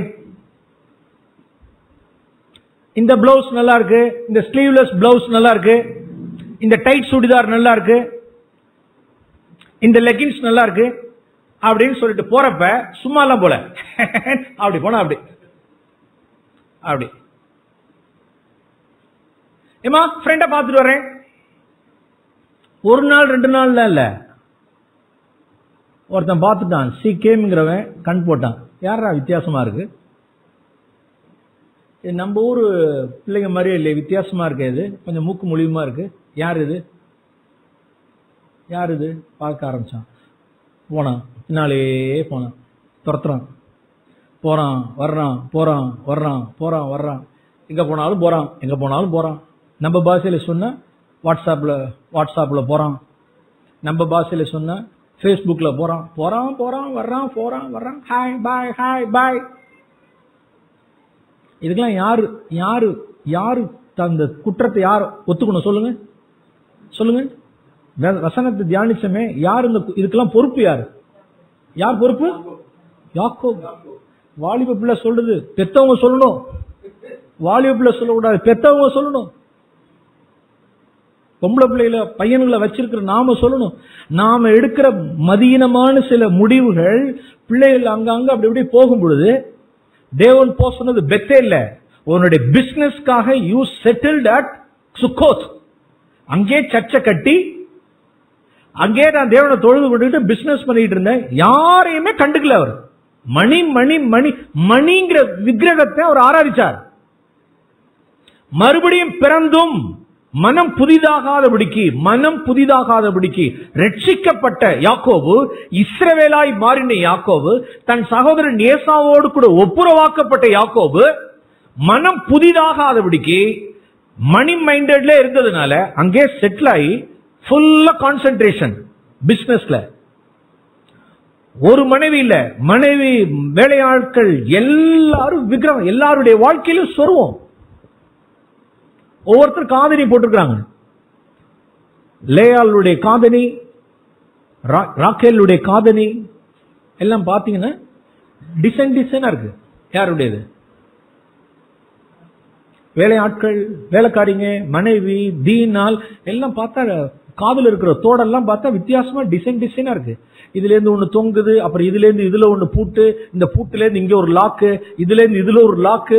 இந்த பிளவுஸ் நல்லா இருக்கு, இந்த ஸ்லீவ்லெஸ் பிளவுஸ் நல்லா இருக்கு, இந்த டைட் சுடிதார் நல்லா இருக்கு, இந்த லெகின்ஸ் நல்லா இருக்கு அப்படின்னு சொல்லிட்டு போறப்ப சும்மா எல்லாம் போல அப்படி போனா அப்படி அப்படி ஏமா ஃப்ரெண்ட பார்த்துட்டு வரேன். ஒரு நாள் ரெண்டு நாள் இல்ல, ஒருத்தன் பார்த்துட்டான், சி கேம்ங்கிறவன் கண் போட்டான். யாரா வித்தியாசமா இருக்கு, நம்ம ஊரு பிள்ளைங்க மாதிரியே இல்லையே, வித்தியாசமா இருக்கு, இது கொஞ்சம் மூக்கு மொழியுமா இருக்கு, யார் இது யார் இது பார்க்க ஆரம்பிச்சான். போனான், பின்னாலே போனான், துரத்துறான், போறான் வர்றான், போறான் வர்றான், போறான் வர்றான், எங்க போனாலும் போறான், எங்க போனாலும் போறான். நம்ம பாஷையில சொன்ன வாட்ஸ்அப்ல வாட்ஸ்அப்ல போறான், நம்ம பாஷையில சொன்ன பேஸ்புக்ல போறான், போறான் போறான் வர்றான், போறான் வர்றான், ஹாய் பாய் ஹாய் பாய். இதுக்கெல்லாம் யாரு யாரு யாரு அந்த குற்றத்தை யார் ஒத்துக்கணும் சொல்லுங்க, சொல்லுங்க. வசனத்தை தியானிச்சமே, யார் இந்த இதுக்கெல்லாம் பொறுப்பு? யாரு யார் பொறுப்பு? யாக்கோபு. வாலிப பிள்ளை சொல்றது, பெத்தவங்க சொல்லணும். வாலிப பிள்ளை சொல்லக்கூடாது, பெத்தவங்க சொல்லணும். பொம்பளை பிள்ளைகளை பையன்களை வச்சிருக்கிற நாம சொல்லணும். நாம எடுக்கிற மதியினமான சில முடிவுகள் பிள்ளைகள் அங்கங்க அப்படி அப்படி போகும் பொழுது, தேவன் போ சொன்னது பெத்தே இல்ல, உன்னுடைய பிசினஸ்க்காக யூ செட்டில்ட் அட் சுக்கோத். அங்கே சர்ச்சை கட்டி அங்கே நான் தேவனை தொழுது கொண்டுட்டு பிசினஸ் பண்ணிட்டு இருந்தேன். யாரையுமே கண்டுக்கல அவர். மணி மணி மணி மணிங்கிற விக்கிரகத்தை அவர் ஆராதிச்சார். மறுபடியும் பிறந்தும் மனம் புதிதாகாதபடிக்கு மனம் புதிதாகாதபடிக்கு ரட்சிக்கப்பட்ட யாக்கோபு, இஸ்ரவேலாய் மாறின யாக்கோபு, தன் சகோதரன் ஏசாவோடு கூட ஒப்புரவாக்கப்பட்ட யாக்கோபு, மனம் புதிதாகாதபடிக்கு மணி மைண்டட்ல இருந்ததுனால அங்கே செட்டில் ஆகி ஃபுல்லா கான்சென்ட்ரேஷன் பிசினஸ்ல. ஒரு மனைவி இல்ல, மனைவி, வேலையாட்கள் எல்லாரும் விக்கிரகம், எல்லாருடைய வாழ்க்கையிலும் சொருவோம். ஒவ்வொருத்தர் காதணி போட்டிருக்காங்க. லேயாளுடைய காதணி, ராக்கேலுடைய காதணி எல்லாம் பாத்தீங்கன்னா டிசைன் டிசைனா இருக்கு. யாருடையது? வேலையாட்கள், வேலைக்காரிங்க, மனைவி, தீனால் எல்லாம் பார்த்தா காதல் இருக்கிற தோடெல்லாம் பார்த்தா வித்தியாசமா டிசைன் டிசைனா இருக்கு. இதுல இருந்து ஒண்ணு தொங்குது, அப்புறம் இதுல இருந்து இதுல ஒண்ணு பூட்டு, இந்த பூட்டுல இருந்து இங்க ஒரு லாக்கு, இதுல இருந்து இதுல ஒரு லாக்கு.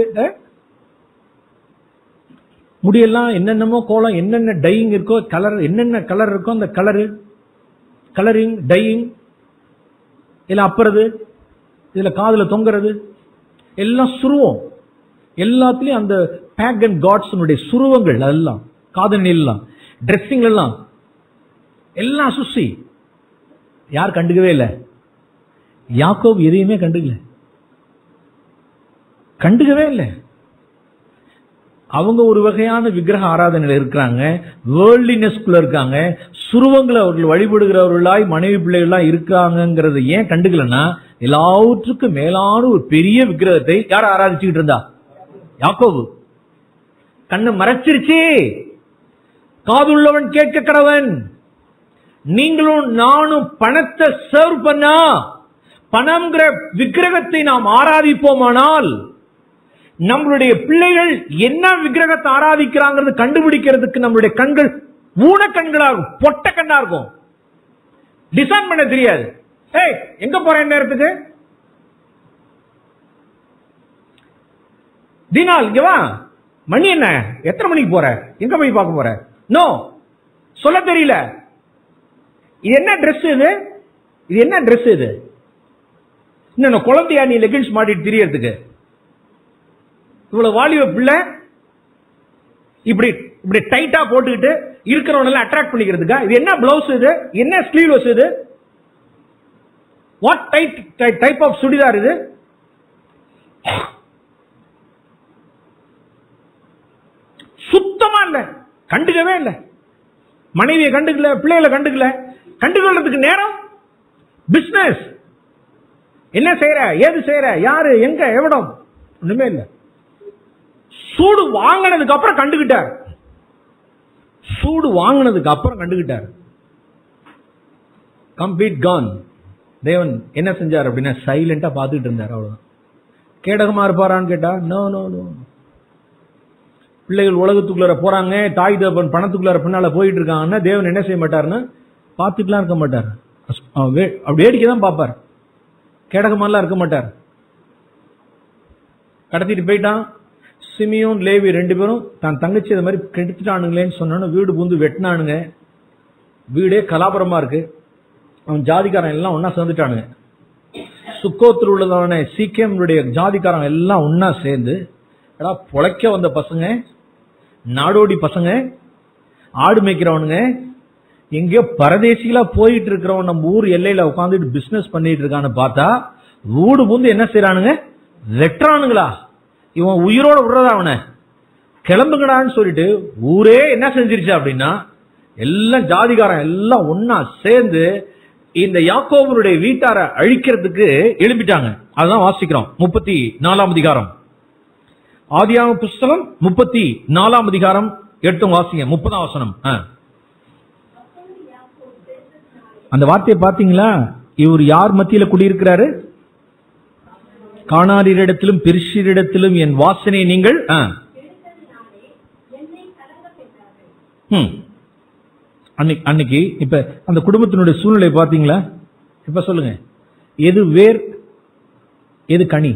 முடியெல்லாம் என்னென்னமோ கோலம், என்னென்ன டையிங் இருக்கோ, கலர் என்னென்ன கலர் இருக்கோ அந்த கலரு, கலரிங், டையிங் இல்ல அப்புறது, இதுல காதுல தொங்குறது எல்லாம் சுருவோம். எல்லாத்துலயும் அந்த பேகன் காட்ஸ் சுருவங்கள் எல்லாம், காதல் எல்லாம், டிரெஸ்ஸிங் எல்லாம் எல்லாம் சுசி. யார் கண்டுக்கவே இல்லை? யாக்கோபு எதையுமே கண்டுக்கல, கண்டுக்கவே இல்லை. அவங்க ஒரு வகையான விக்கிரக ஆராதனையில் இருக்கிறாங்க, வேர்ல்டினஸ்குள்ள இருக்காங்க, சுருவங்களை அவர்கள் வழிபடுகிறவர்களாய் மனைவி பிள்ளைகளாய் இருக்காங்கிறத ஏன் கண்டுக்கலன்னா, எல்லாவற்றுக்கும் மேலான ஒரு பெரிய விக்கிரகத்தை யார் ஆராதிச்சுக்கிட்டு இருந்தா? யாக்கோபு. கண்ணு மறைச்சிருச்சு. காதுள்ளவன் கேட்க கடவன். நீங்களும் நானும் பணத்தை சர்வ் பண்ணா, பணம்ங்கிற விக்கிரகத்தை நாம் ஆராதிப்போமானால், நம்மளுடைய பிள்ளைகள் என்ன விக்கிரகத்தை ஆராதிக்கிறாங்கிறது கண்டுபிடிக்கிறதுக்கு நம்மளுடைய கண்கள் ஊன கண்களாகும், பொட்ட கண்ணா இருக்கும். டிசைன் பண்ண தெரியாது. ஏய், எங்க போற நேரத்துக்கு? தீனால் இங்க வா. மணி என்ன? எத்தனை மணிக்கு போற? எங்க போய் பார்க்க போற? நோ, சொல்ல தெரியல. இது என்ன ட்ரெஸ்? இது இது என்ன ட்ரெஸ்? இது இன்னும் குழந்தையா நீ லெகின்ஸ் மாட்டிட்டு தெரியறதுக்கு? இவ்வளவு வாலிப பிள்ளை இப்படி இப்படி டைட்டா போட்டுக்கிட்டு இருக்கிறவங்க அட்ராக்ட் பண்ணிக்கிறதுக்கா? இது என்ன பிளவுஸ்? இது என்ன ஸ்லீவ்லெஸ்? இது what type type of churidar இது? சுத்தமா இல்ல, கண்டுக்கவே இல்லை. மனைவியை கண்டுக்கல, பிள்ளைகளை கண்டுக்கல. கண்டுகொள்றதுக்கு நேரம் பிசினஸ். என்ன செய்யற, ஏது செய்யற, யாரு, எங்க, எவ்வளவு, ஒண்ணுமே இல்லை. சூடு வாங்கினதுக்கு அப்புறம் கண்டுகிட்டார். சூடு வாங்கினதுக்கு அப்புறம் கண்டுகிட்டார். கம்ப்ளீட் கான். தேவன் என்ன செஞ்சார் அப்படின்னா, சைலண்டா பார்த்துட்டு இருந்தார். அவ்வளவுதான். கேடகமா இருப்பாரான்னு கேட்டா, நோ நோ நோ. பிள்ளைகள் உலகத்துக்குள்ளார போறாங்க, தாய் தகப்பன் பணத்துக்குள்ளார பின்னால போயிட்டு இருக்காங்கன்னா தேவன் என்ன செய்ய மாட்டாருன்னா, பார்த்துட்டுலாம் இருக்க மாட்டார். அப்படி வேடிக்கை தான் பார்ப்பார். கேடகமெல்லாம் இருக்க மாட்டார். கடத்திட்டு போயிட்டான். சிமியோன் லேவி ரெண்டு பேரும் தான் தங்கச்சி அது மாதிரி கெடுத்துட்டானுங்களேன்னு சொன்னானு வீடு பூந்து வெட்டினானுங்க. வீடே கலாபரமா இருக்கு. அவன் ஜாதிக்காரன் எல்லாம் ஒன்னா சேர்ந்துட்டானுங்க. சுக்கோத்தில் உள்ளதான சீக்கியமுடைய ஜாதிக்காரன் எல்லாம் ஒன்னா சேர்ந்து, பொழைக்க வந்த பசங்க, நாடோடி பசங்க, ஆடு மேய்க்கிறவனுங்க, எங்கேயோ பரதேசிகளா போயிட்டு இருக்கிறவன் நம்ம ஊர் எல்லையில உட்காந்துட்டு பிசினஸ் பண்ணிட்டு இருக்கான்னு பார்த்தா, வீடு பூந்து என்ன செய்யறானுங்க, வெட்டுறானுங்களா. இவன் உயிரோட விடுறதா அவனை, கிளம்புங்கடான்னு சொல்லிட்டு ஊரே என்ன செஞ்சிருச்சு அப்படின்னா, எல்லாம் ஜாதிகாரன் எல்லாம் ஒன்னா சேர்ந்து இந்த யாக்கோபனுடைய வீட்டார அழிக்கிறதுக்கு எழுப்பிட்டாங்க. அதுதான் வாசிக்கிறோம். முப்பத்தி நாலாம் அதிகாரம், ஆதியாகம புஸ்தகம் முப்பத்தி நாலாம் அதிகாரம், எட்டும் வாசிங்க. முப்பதாம் வசனம். அந்த வார்த்தையை பாத்தீங்களா? இவர் யார் மத்தியில குடியிருக்கிறாரு? கானானியரிடத்திலும் பெரிசியரிடத்திலும் என் வாசனை நீங்கள் அன்னைக்கு. இப்ப அந்த குடும்பத்தினுடைய சூழ்நிலை பாத்தீங்களா? இப்ப சொல்லுங்க, எது வேர், எது கனி?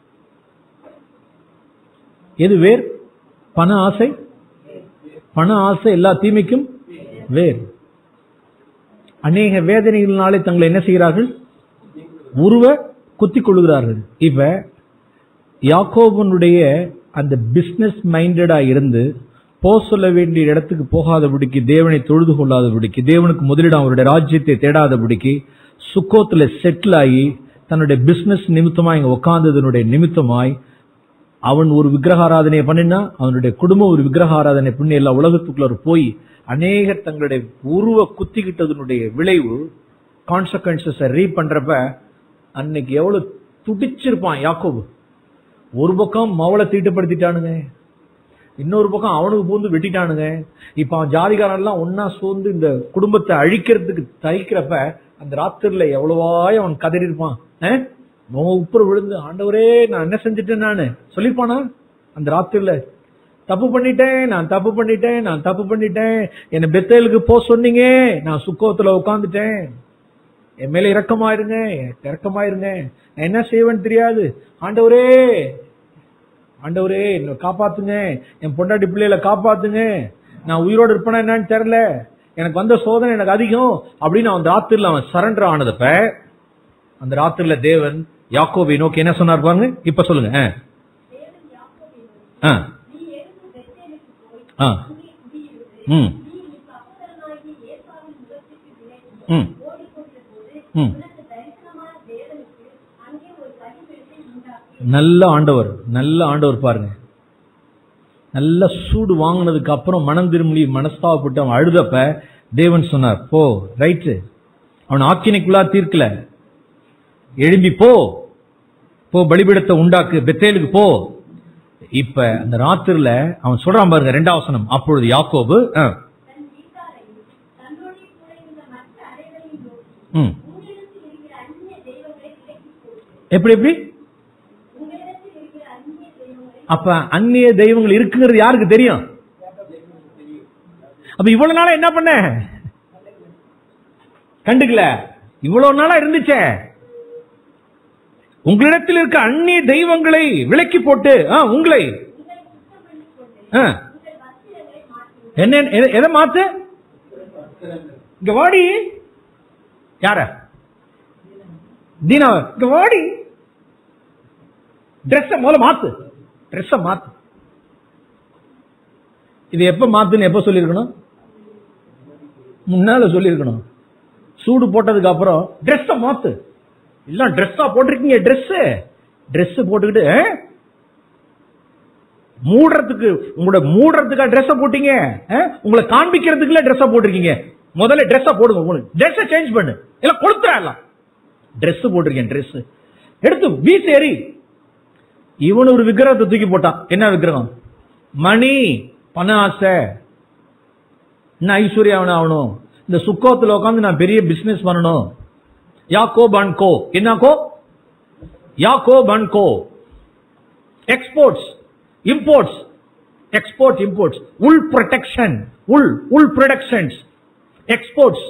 எது வேர்? பண ஆசை. பண ஆசை எல்லா தீமைக்கும் வேர். அநேக வேதனைகளினாலே தங்களை என்ன செய்கிறார்கள்? உருவ குத்திக் கொள்ளுகிறார்கள். இப்ப யாக்கோபனுடைய அந்த பிசினஸ் மைண்டடா இருந்து போ சொல்ல வேண்டிய இடத்துக்கு போகாதபடிக்கு, தேவனை தொழுது கொள்ளாதபடிக்கு, தேவனுக்கு முதலிடம் அவருடைய ராஜ்யத்தை தேடாதபடிக்கு, சுக்கோத்துல செட்டில் ஆகி தன்னுடைய பிசினஸ் நிமித்தமா இங்க உட்கார்ந்ததனுடைய நிமித்தமாய் அவன் ஒரு விக்கிரக ஆராதனை பண்ணினா, அவனுடைய குடும்பம் ஒரு விக்கிரக ஆராதனை பண்ணி எல்லா உலகத்துக்குள்ள போய் அநேகர் தங்களுடைய உருவ குத்திக்கிட்டதனுடைய விளைவு, கான்சிக்வன்சஸ் ரீட் பண்றப்ப அன்னைக்கு எவ்வளவு துடிச்சிருப்பான் யாக்கோபு. ஒரு பக்கம் மவளை தீட்டுப்படுத்திட்டானுங்க, இன்னொரு பக்கம் அவனுக்கு பூந்து வெட்டிட்டானுங்க. இப்ப அவன் ஜாதிகாரன் எல்லாம் ஒன்னா சோர்ந்து இந்த குடும்பத்தை அழிக்கிறதுக்கு தயிக்கிறப்ப அந்த ராத்திரில எவ்வளவாய் அவன் கதறி இருப்பான். உப்புற விழுந்து, ஆண்டவரே நான் என்ன செஞ்சுட்டேன் நானு சொல்லிருப்பானா? அந்த ராத்திரில தப்பு பண்ணிட்டேன், நான் தப்பு பண்ணிட்டேன், நான் தப்பு பண்ணிட்டேன், என்ன பெத்தேலுக்கு போ சொன்னீங்க, நான் சுக்கோத்துல உட்காந்துட்டேன், என் மேல இரக்கமாயிருங்க, இரக்கமாயிருங்க, நான் என்ன செய்வேன்னு தெரியாது, ஆண்டவரே ஆண்டவரே என்ன காப்பாத்துங்க, என் பொண்டாட்டி பிள்ளைகளை காப்பாத்துங்க, நான் உயிரோடு இருப்பேனா என்னன்னு தெரியல, எனக்கு வந்த சோதனை எனக்கு அதிகம் அப்படின்னு அந்த ராத்திரில அவன் சரண்டர் ஆனதப்ப, அந்த ராத்திரில தேவன் யாக்கோபை நோக்கி என்ன சொன்னார் பாருங்க. இப்ப சொல்லுங்க. ம் ம் ம் நல்ல ஆண்டவர், நல்ல ஆண்டவர் பாருங்க. நல்ல சூடு வாங்கினதுக்கு அப்புறம் மனம் திரும்பி மனஸ்தாவப்பட்டு அவன் அழுதப்ப தேவன் சொன்னார், போ, ரைட்டு, அவன் ஆக்கினைக்குள்ளா தீர்க்கல, எழும்பி போ, போ பலிபீடத்தை உண்டாக்கு, பெத்தேலுக்கு போ. இப்ப அந்த ராத்திரில அவன் சொல்றான் பாருங்க, ரெண்டாம் வசனம், அப்பொழுது யாக்கோபு எப்படி எப்படி அப்ப அந்நிய தெய்வங்கள் இருக்குங்கிறது யாருக்கு தெரியும்? அப்ப இவ்வளவு நாளா என்ன பண்ண? கண்டுக்கல. இவ்வளவு நாளா இருந்துச்சே. உங்களிடத்தில் இருக்க அந்நிய தெய்வங்களை விலக்கி போட்டு உங்களை என்ன எதை மாத்து? இங்க வாடி. யார? தீனா, இங்க வாடி. டிரெஸ் முதல்ல மாத்து, டிரெஸ் மாத்து. இது எப்ப மாத்துன்னு எப்ப சொல்லிருக்கணும்? முன்னால சொல்லிருக்கணும். சூடு போட்டதுக்கு அப்புறம் டிரெஸ் மாத்து. இல்ல டிரெஸ்ஸா போட்டிருக்கீங்க, டிரெஸ் டிரெஸ் போட்டுக்கிட்டு மூடுறதுக்கு, உங்களோட மூடுறதுக்கா டிரெஸ் போட்டீங்க, உங்களை காண்பிக்கிறதுக்குள்ள டிரெஸ் போட்டிருக்கீங்க. முதல்ல டிரெஸ் போடுங்க, உங்களுக்கு டிரெஸ் சேஞ்ச் பண்ணு, இல்ல கொடுத்துடலாம். டிரெஸ் போட்டிருக்கேன், டிரெஸ் எடுத்து வீசி எறி. இவன் ஒரு விக்கிரகத்தை தூக்கி போட்டான். என்ன விக்கிரகம்? மணி, பண ஆசை, என்ன ஐஸ்வர்யாவன ஆகணும், இந்த சுக்கோத்துல உட்காந்து நான் பெரிய பிசினஸ் பண்ணணும். யாக்கோப் அண்ட் கோ, என்ன co? Yakob and co. Exports, imports, export imports, உள் ப்ரொடெக்ஷன், உள் உள் ப்ரொடக்ஷன்ஸ், எக்ஸ்போர்ட்ஸ்.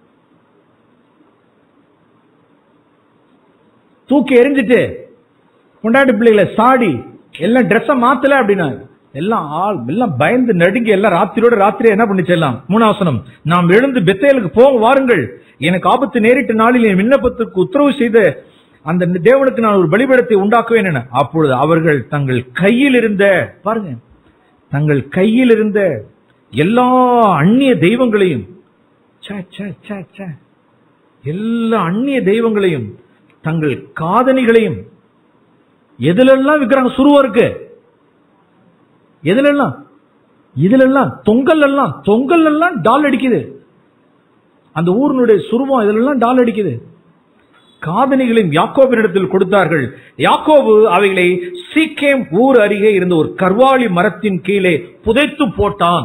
தூக்கி எரிஞ்சிட்டு கொண்டாடி பிள்ளைகளை சாடி எல்லாம் டிரெஸ் மாத்தல அப்படின்னா எல்லாம் ஆள் எல்லாம் பயந்து நடுங்கி எல்லாம் ராத்திரியோட ராத்திரி என்ன பண்ணிச்சு? எல்லாம் மூணாவசனம், நாம் எழுந்து பெத்தேலுக்கு போக வாருங்கள், எனக்கு ஆபத்து நேரிட்ட நாளில் என் விண்ணப்பத்துக்கு உத்தரவு செய்த அந்த தேவனுக்கு நான் ஒரு பலிபீடத்தை உண்டாக்குவேன் என. அப்பொழுது அவர்கள் தங்கள் கையில் இருந்த, பாருங்க, தங்கள் கையில் இருந்த எல்லா அந்நிய தெய்வங்களையும், எல்லா அந்நிய தெய்வங்களையும், தங்கள் காதணிகளையும், எதுலெல்லாம் விக்கிறாங்க? சுருவம் இருக்கு, எதுலெல்லாம்? இதுலெல்லாம் தொங்கல் எல்லாம், தொங்கல் எல்லாம் டால் அடிக்குது. அந்த ஊரினுடைய சுருவம் இதெல்லாம் டால் அடிக்குது. காதணிகளையும் யாக்கோபினிடத்தில் கொடுத்தார்கள். யாக்கோபு அவைகளை சீக்கேம் ஊர் அருகே இருந்த ஒரு கர்வாலி மரத்தின் கீழே புதைத்து போட்டான்.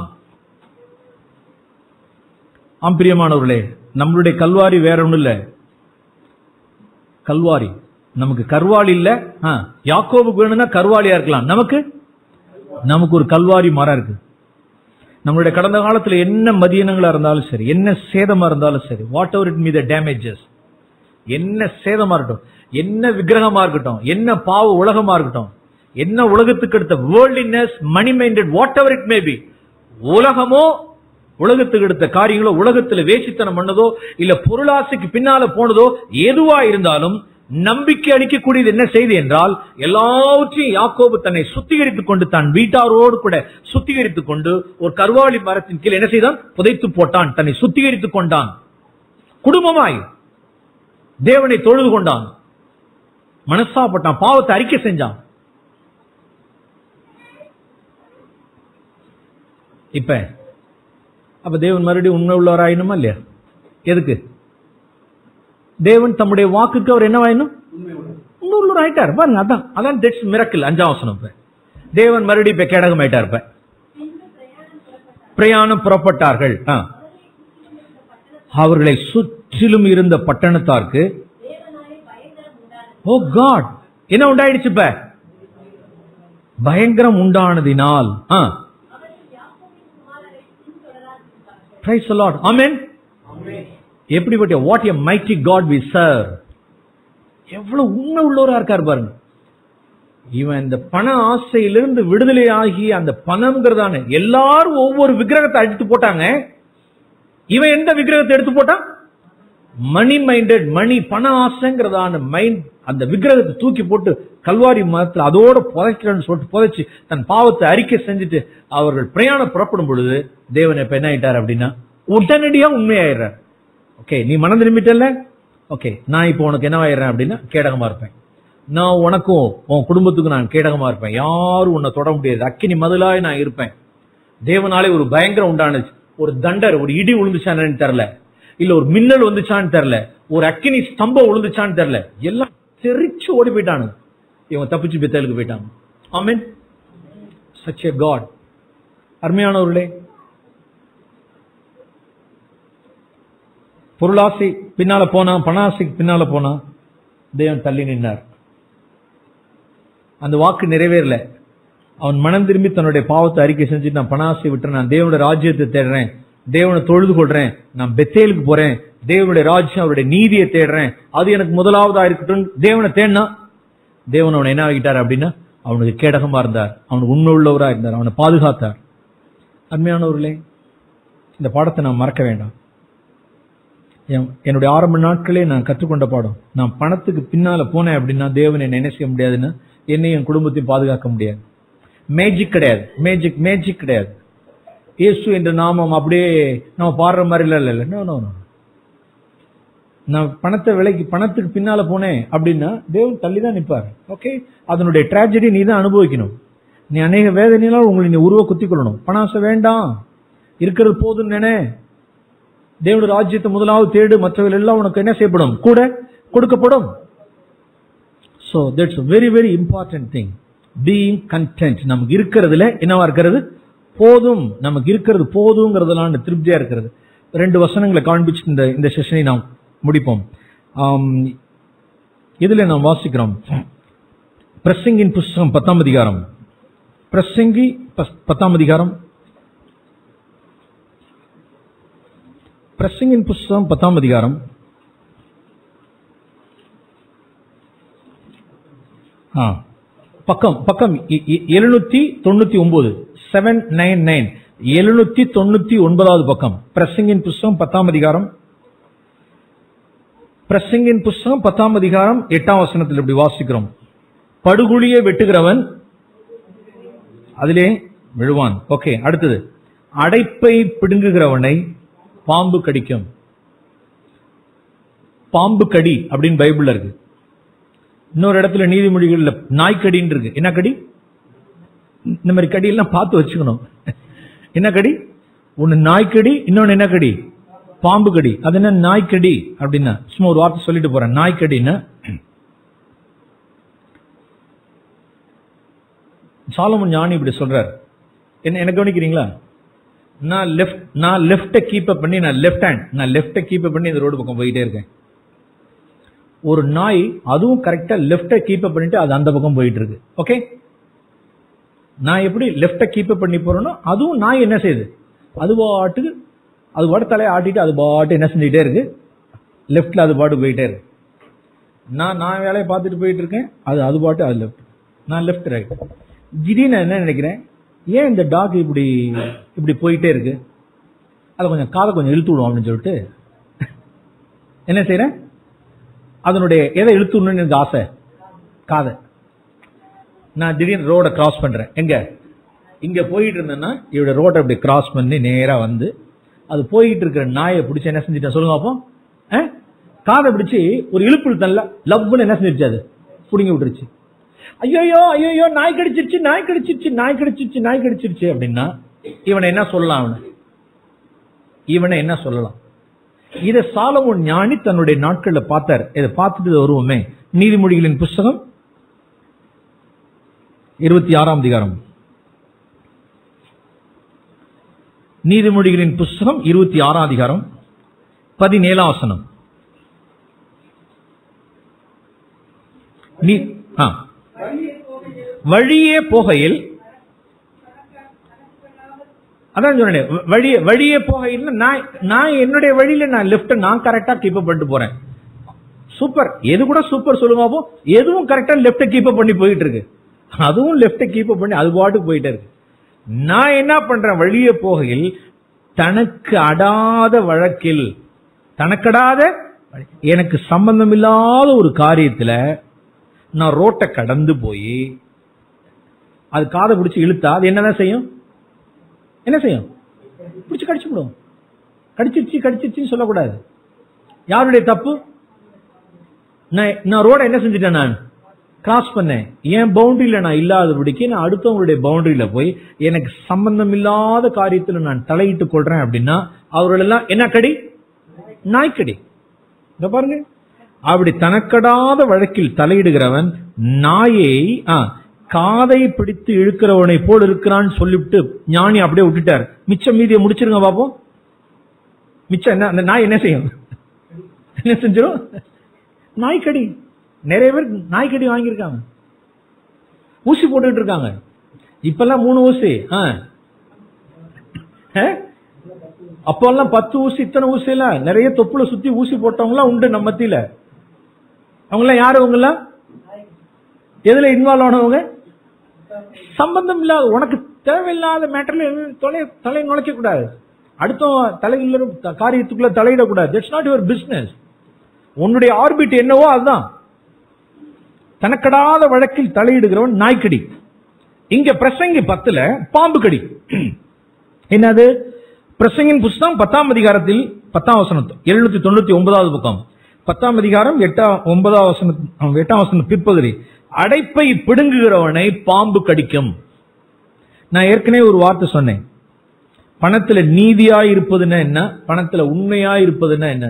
ஆம் பிரியமானவர்களே, நம்மளுடைய கல்வாரி வேற ஒண்ணும் இல்ல. கல்வாரி நமக்கு கர்வாலி இல்ல. யாக்கோபுக்கு வேணும்னா கர்வாலியா இருக்கலாம். நமக்கு நமக்கு ஒரு கல்வாரி மரம் இருக்கு. நம்மளுடைய கடந்த காலத்துல என்ன மதியனங்களா இருந்தாலும் சரி, என்ன சேதமா இருந்தாலும் சரி, whatever it may the damages, என்ன சேதமா இருக்கட்டும், என்ன விக்கிரகமா இருக்கட்டும், என்ன பாவ உலகமா இருக்கட்டும், என்ன உலகத்துக்கு அடுத்த worldliness, money minded, whatever it may be, உலகமோ உலகத்துக்கு எடுத்த காரியங்களோ, உலகத்துல வேசித்தனம் பண்ணதோ, இல்ல பொருளாசைக்கு பின்னால போனதோ, எதுவா இருந்தாலும் நம்பிக்கை அளிக்கக்கூடியது என்ன செய்தி என்றால், எல்லாவற்றையும் யாக்கோபு தன்னை சுத்திகரித்துக் கொண்டு, தன் வீட்டாரோடு கூட சுத்திகரித்துக் கொண்டு ஒரு கர்வாலி மரத்தின் கீழ் என்ன செய்தான்? புதைத்து போட்டான். தன்னை சுத்திகரித்துக் கொண்டான். குடும்பமாய் தேவனை தொழுது கொண்டான், மனசாப்பட்டான், பாவத்தை அறிக்கை செஞ்சான். இப்ப அப்ப தேவன் மறுபடியும் உண்மை உள்ளவராயினுமா இல்லையா? எதுக்கு? தேவன் தம்முடைய வாக்குக்கு அவர் என்னவாயினும் உண்மை உள்ளவர் ஆயிட்டார். பாருங்க, அதான் அதான் தட்ஸ் மிரக்கிள். அஞ்சாம் வசனம். தேவன் மறுபடியும் இப்ப கேடகம் ஆயிட்டார். இப்ப பிரயாணம் புறப்பட்டார்கள். அவர்களை சுற்றிலும் இருந்த பட்டணத்தாருக்கு ஓ காட் என்ன உண்டாயிடுச்சு? இப்ப பயங்கரம் உண்டானதினால் Praise the Lord. Amen. எப்படிப்பட்ட what a mighty God we serve. எவ்வளவு உண்மை உள்ளவரா இருக்கார் பாருங்க. இவன் இந்த பண ஆசையிலிருந்து விடுதலை ஆகி அந்த பணம்ங்கிறதான எல்லாரும் ஒவ்வொரு விக்கிரகத்தை அடித்து போட்டாங்க. இவன் எந்த விக்கிரகத்தை எடுத்து போட்டான்? மணி மைண்டட், மணி பண ஆசைங்கிறதான மைண்ட் அந்த விக்கிரகத்தை தூக்கி போட்டு கல்வாரி மரத்தில் அதோட புதைக்கிறேன்னு சொல்லிட்டு புதைச்சு தன் பாவத்தை அறிக்கை செஞ்சுட்டு அவர்கள் பிரயாணம் புறப்படும் பொழுது தேவன் இப்ப என்ன ஆயிட்டார் அப்படின்னா உடனடியா உண்மையாயிடுறார். ஓகே, நீ மனம் திரும்பிட்டல, ஓகே, நான் இப்போ உனக்கு என்ன ஆயிடுறேன் அப்படின்னா கேடகமா இருப்பேன். நான் உனக்கும் உன் குடும்பத்துக்கும் நான் கேடகமா இருப்பேன். யாரும் உன்னை தொட முடியாது. அக்கினி மதிலாய் நான் இருப்பேன். தேவனாலே ஒரு பயங்கரம் உண்டானுச்சு. ஒரு தண்டர், ஒரு இடி விழுந்துச்சான்னு தெரியல, இல்ல ஒரு மின்னல் வந்துச்சான்னு தெரியல, ஒரு அக்கினி ஸ்தம்பம் விழுந்துச்சான்னு தெரியல, எல்லாம் தெரிச்சு ஓடி போயிட்டானு. இவங்க தப்பிச்சு பெத்தேலுக்கு போயிட்டாங்க. ஆமென். such a God. அருமையானவர்களே, பொருளாசை பின்னால போனா, பணாசைக்கு பின்னால போனா தேவன் தள்ளி நின்றார். அந்த வாக்கு நிறைவேறல. அவன் மனம் திரும்பி தன்னுடைய பாவத்தை அறிக்கை செஞ்சு நான் பணாசை விட்டுறேன், நான் தேவனுடைய ராஜ்யத்தை தேடுறேன், தேவனை தொழுது கொள்றேன், நான் பெத்தேலுக்கு போறேன், தேவனுடைய ராஜ்யம் அவருடைய நீதியை தேடுறேன், அது எனக்கு முதலாவதா இருக்கட்டும் தேவனை தேடினா தேவன் அவனை என்ன ஆகிட்டார் அப்படின்னா அவனுக்கு கேடகமா இருந்தார், அவனுக்கு உண்மை உள்ளவரா இருந்தார், அவனை பாதுகாத்தார். அருமையானவர்களே, இந்த பாடத்தை நான் மறக்க வேண்டாம். என்னுடைய ஆரம்ப நாட்களே நான் கற்றுக்கொண்ட பாடம். நான் பணத்துக்கு பின்னால போனேன் அப்படின்னா தேவனை என்ன செய்ய முடியாதுன்னு, என்னையும் என் குடும்பத்தையும் பாதுகாக்க முடியாது. மேஜிக் கிடையாது, மேஜிக் மேஜிக் கிடையாது. இயேசு என்ற நாமம் அப்படியே நம்ம பாடுற மாதிரி இல்ல இல்ல நோ நோ நோ. நான் பணத்தை விலைக்கு பணத்துக்கு பின்னால போனேன் அப்படின்னா தேவன் தள்ளிதான் நிற்பார். ஓகே, அதனுடைய டிராஜடி நீ தான் அனுபவிக்கணும். நீ அநேக வேதனையால் உங்களை நீ உருவ குத்திக் கொள்ளணும். பணாசை வேண்டாம், இருக்கிறது போதும் நினை. தேவனுடைய ராஜ்யத்தை முதலாவது தேடு, மற்றவர்கள் எல்லாம் உனக்கு என்ன செய்யப்படும், கூட கொடுக்கப்படும். So that's a very very important thing, being content. நமக்கு இருக்கிறதுல என்னவா இருக்கிறது, போதும். நமக்கு இருக்கிறது போதுங்கிறதுலாம் திருப்தியா இருக்கிறது. ரெண்டு வசனங்களை காண்பிச்சு இந்த இந்த செஷனை நாம் முடிப்போம். இதுல நாம் வாசிக்கிறோம் பிரசங்கின் புஸ்தகம் பத்தாம் அதிகாரம். பிரசங்கி பத்தாம் அதிகாரம். பிரசங்கின் புஸ்தகம் பத்தாம் அதிகாரம். பக்கம் பக்கம் எழுநூத்தி தொண்ணூத்தி ஒன்பது செவன் நைன் நைன் எழுநூத்தி தொண்ணூத்தி ஒன்பதாவது பக்கம். பிரசங்கின் புஸ்தகம் பத்தாம் அதிகாரம். பிரசங்கின் புஸ்தகம் பத்தாம் அதிகாரம் எட்டாம் வசனத்தில் இப்படி வாசிக்கிறோம். படுகுழியை வெட்டுகிறவன் அதிலே விழுவான். ஓகே, அடுத்தது அடைப்பை பிடுங்குகிறவனை பாம்பு கடிக்கும். பாம்பு கடி அப்படின்னு பைபிள்ல இருக்கு. இன்னொரு இடத்துல நீதிமொழிகள்ல நாய்க்கடின்னு இருக்கு. என்ன கடி? இந்த மாதிரி கடி எல்லாம் பார்த்து வச்சுக்கணும். என்ன கடி? ஒன்னு நாய்க்கடி, இன்னொன்னு என்ன கடி? பாம்பு கடி. அது என்ன நாய்க்கடி அப்படின்னா, சும்மா ஒரு வார்த்தை சொல்லிட்டு போறேன். நாய்க்கடின்னா சாலமோன் ஞானி இப்படி சொல்றாரு. என்ன என்ன கவனிக்கிறீங்களா? நான் லெஃப்ட் நான் லெஃப்ட கீப் அப் பண்ணி நான் லெஃப்ட் ஹேண்ட் நான் லெஃப்ட கீப் அப் பண்ணி இந்த ரோடு பக்கம் போயிட்டே இருக்கேன். ஒரு நாய் அதுவும் கரெக்டா லெஃப்ட கீப் அப் பண்ணிட்டு அது அந்த பக்கம் போயிட்டு இருக்கு. ஓகே, நான் எப்படி லெஃப்ட கீப் அப் பண்ணி போறேனோ அதுவும் நாய் என்ன செய்யுது, அது பாட்டுக்கு அது பாட்டு தலையை ஆட்டிட்டு அது பாட்டு என்ன செஞ்சுட்டே இருக்கு, லெஃப்ட்ல அது பாட்டு போயிட்டே இருக்கு. நான் நான் வேலையை பார்த்துட்டு போயிட்டு இருக்கேன், அது அது பாட்டு அது லெஃப்ட், நான் லெஃப்ட் ரைட். திடீர்னு என்ன நினைக்கிறேன், ஏன் இந்த டாக் இப்படி இப்படி போயிட்டே இருக்கு, அதை கொஞ்சம் காதை கொஞ்சம் இழுத்து விடுவோம் அப்படின்னு சொல்லிட்டு என்ன செய்யறேன், அதனுடைய எதை இழுத்து விடணும்னு எனக்கு ஆசை, காதை. நான் திடீர்னு ரோட கிராஸ் பண்றேன். எங்க இங்க போயிட்டு இருந்தேன்னா இவட ரோட்டை அப்படி கிராஸ் பண்ணி நேரா வந்து அது போயிட்டு இருக்கிற நாயை பிடிச்சி என்ன செஞ்சுட்டேன் சொல்லுங்க அப்போ, காதை பிடிச்சி ஒரு இழுப்பு தள்ள லவ்னு என்ன செஞ்சிருச்சு, அது புடிங்கி விட்டுருச்சு. ஐயோ ஐயோ நாய் கடிச்சிருச்சு நாய் கடிச்சிருச்சு நாய் கடிச்சிருச்சு நாய் கடிச்சிருச்சு அப்படின்னா இவனை என்ன சொல்லலாம், அவனை இவனை என்ன சொல்லலாம்? இதை சாலமோன் ஞானி தன்னுடைய நாட்கள்ல பார்த்தார். இதை பார்த்துட்டு வருவோமே. நீதிமொழிகளின் புஸ்தகம் இருபத்தி ஆறாம் அதிகாரம். நீதிமொழிகளின் புஸ்தகம் இருபத்தி ஆறாம் அதிகாரம் பதினேழாம் வசனம். வழியே போகையில், அதான் சொன்னேன், வழியே வழியே போகையில் நான் நான் என்னுடைய வழியில நான் லெஃப்ட் நான் கரெக்டா கீப் அப் பண்ணிட்டு போறேன். சூப்பர். எது கூட சூப்பர் சொல்லுங்க. எதுவும் கரெக்டா லெஃப்ட் கீப் அப் பண்ணி போயிட்டு இருக்கு, அதுவும் லெஃப்ட் கீப் அப் பண்ணி அது பாட்டுக்கு போயிட்டே இருக்கு. நான் என்ன பண்றேன், வழியே போகையில் தனக்கு அடாத வழக்கில் தனக்கடாத எனக்கு சம்பந்தம் இல்லாத ஒரு காரியத்துல நான் ரோட்டை கடந்து போய் அது காதை பிடிச்சி இழுத்தா அது என்னதான் செய்யும்? என்ன செய்யும்? பிடிச்சு கடிச்சு விடும். கடிச்சிருச்சு கடிச்சிருச்சுன்னு சொல்லக்கூடாது. யாருடைய தப்பு? நான் ரோட என்ன செஞ்சுட்டேன்? நான் கிராஸ் பண்ணேன். என் பவுண்டரியில நான் இல்லாதபடிக்கு நான் அடுத்தவங்களுடைய பவுண்டரியில போய் எனக்கு சம்பந்தம் இல்லாத காரியத்துல நான் தலையிட்டு கொள்றேன் அப்படின்னா அவர்கள் எல்லாம் என்ன கடி? நாய்க்கடி. இத பாருங்க, அப்படி தனக்கடாத வழக்கில் தலையிடுகிறவன் நாயை காதை பிடித்து இழுக்கிறவனை போல் இருக்கிறான்னு சொல்லிவிட்டு ஞானி அப்படியே விட்டுட்டார். மிச்சம் மீதியை முடிச்சிருங்க பாப்போம். மிச்சம் என்ன? அந்த நாய் என்ன செய்யும்? என்ன செஞ்சிடும்? நாய்க்கடி. நிறைய பேர் நாய்க்கடி வாங்கியிருக்காங்க, ஊசி போட்டுக்கிட்டு இருக்காங்க. இப்பெல்லாம் மூணு ஊசி, அப்பெல்லாம் பத்து ஊசி, இத்தனை ஊசி எல்லாம் நிறைய தொப்புல சுத்தி ஊசி போட்டவங்க உண்டு நம்ம மத்தியில. அவங்க எல்லாம் யாரு? அவங்க எல்லாம் எதுல இன்வால்வ் ஆனவங்க? சம்பந்தம் இல்லாத, உனக்கு தேவையில்லாத மேட்டர்ல தலை நுழைக்க கூடாது. அடுத்த தலையில காரியத்துக்குள்ள தலையிடக்கூடாது. That's not your business. உன்னுடைய ஆர்பிட் என்னவோ அதுதான். தனக்கடாத வழக்கில் தலையிடுகிறவன் நாய்க்கடி. இங்க பிரசங்கி பத்துல பாம்பு கடி. என்னது? பிரசங்கின் புஸ்தகம் பத்தாம் அதிகாரத்தில் பத்தாம் வசனம், எழுநூத்தி தொண்ணூத்தி ஒன்பதாவது பக்கம், பத்தாம் அதிகாரம் எட்டாம் ஒன்பதாம் வசனம், எட்டாம் வசனம் பிற்பகுதி. அடைப்பை பிடுங்குகிறவனை பாம்பு கடிக்கும். நான் ஏற்கனவே ஒரு வார்த்தை சொன்னேன். பணத்துல நீதியா இருப்பதுன்னா என்ன? பணத்துல உண்மையா இருப்பதுன்னா என்ன?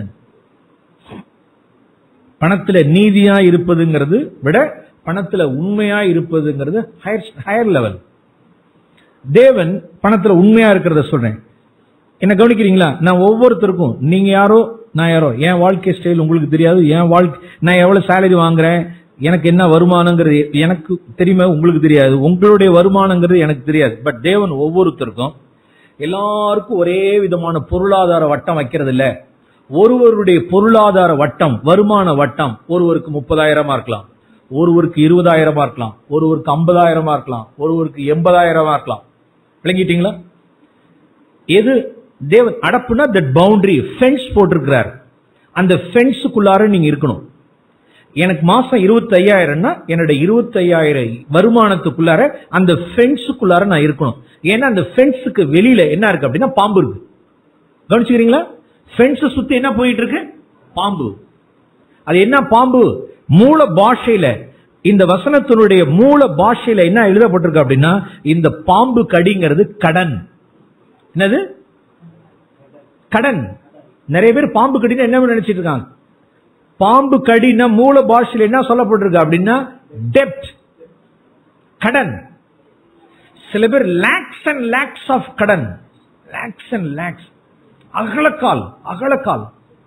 பணத்துல நீதியா இருப்பதுங்கிறது விட பணத்துல உண்மையா இருப்பதுங்கிறது ஹையர் லெவல். தேவன் பணத்துல உண்மையா இருக்கிறத சொல்றேன். என்ன கவனிக்கிறீங்களா? நான் ஒவ்வொருத்தருக்கும், நீங்க யாரோ நான் யாரோ, என் வாழ்க்கை ஸ்டைல் உங்களுக்கு தெரியாது. என் வாழ்க்கை, நான் எவ்வளவு சேலரி வாங்குறேன், எனக்கு என்ன வருமானங்கிறது எனக்கு தெரியுமா? உங்களுக்கு தெரியாது. உங்களுடைய வருமானங்கிறது எனக்கு தெரியாது. பட் தேவன் ஒவ்வொருத்தருக்கும், எல்லாருக்கும் ஒரே விதமான பொருளாதார வட்டம் வைக்கிறது இல்ல. ஒருவருடைய பொருளாதார வட்டம், வருமான வட்டம் ஒருவருக்கு முப்பதாயிரமா இருக்கலாம், ஒருவருக்கு இருபதாயிரமா இருக்கலாம், ஒருவருக்கு ஐம்பதாயிரமா இருக்கலாம், ஒருவருக்கு எண்பதாயிரமா இருக்கலாம். விளங்கிட்டீங்களா? எது தேவன் அடப்புனா தட் பவுண்டரி ஃபென்ஸ் போட்டிருக்கிறார். அந்த ஃபென்ஸுக்குள்ளார நீங்க இருக்கணும். எனக்கு மாசம் இருபத்தி ஐயாயிரம்னா என்னோட இருபத்தி ஐயாயிரம் வருமானத்துக்குள்ளார அந்த ஃபென்ஸுக்குள்ளார நான் இருக்கணும். ஏன்னா அந்த ஃபென்ஸுக்கு வெளியில என்ன இருக்கு அப்படின்னா பாம்பு இருக்கு. கவனிச்சுக்கிறீங்களா? ஃபென்ஸ் சுத்தி என்ன போயிட்டு இருக்கு? பாம்பு. அது என்ன பாம்பு? மூல பாஷையில, இந்த வசனத்தினுடைய மூல பாஷையில என்ன எழுதப்பட்டிருக்கு அப்படின்னா, இந்த பாம்பு கடிங்கிறது கடன். என்னது? கடன். நிறைய பேர் பாம்பு கடினா என்ன நினைச்சிட்டு இருக்காங்க? பாம்பு கடினா மூல பாஷையில என்ன சொல்லப்பட்டிருக்கு அப்படின்னா டெப்ட், கடன். சில பேர் லேக்ஸ் அண்ட் லேக்ஸ் ஆஃப் கடன், லேக்ஸ் அண்ட் லேக்ஸ், அகலக்கால் அகலக்கால்.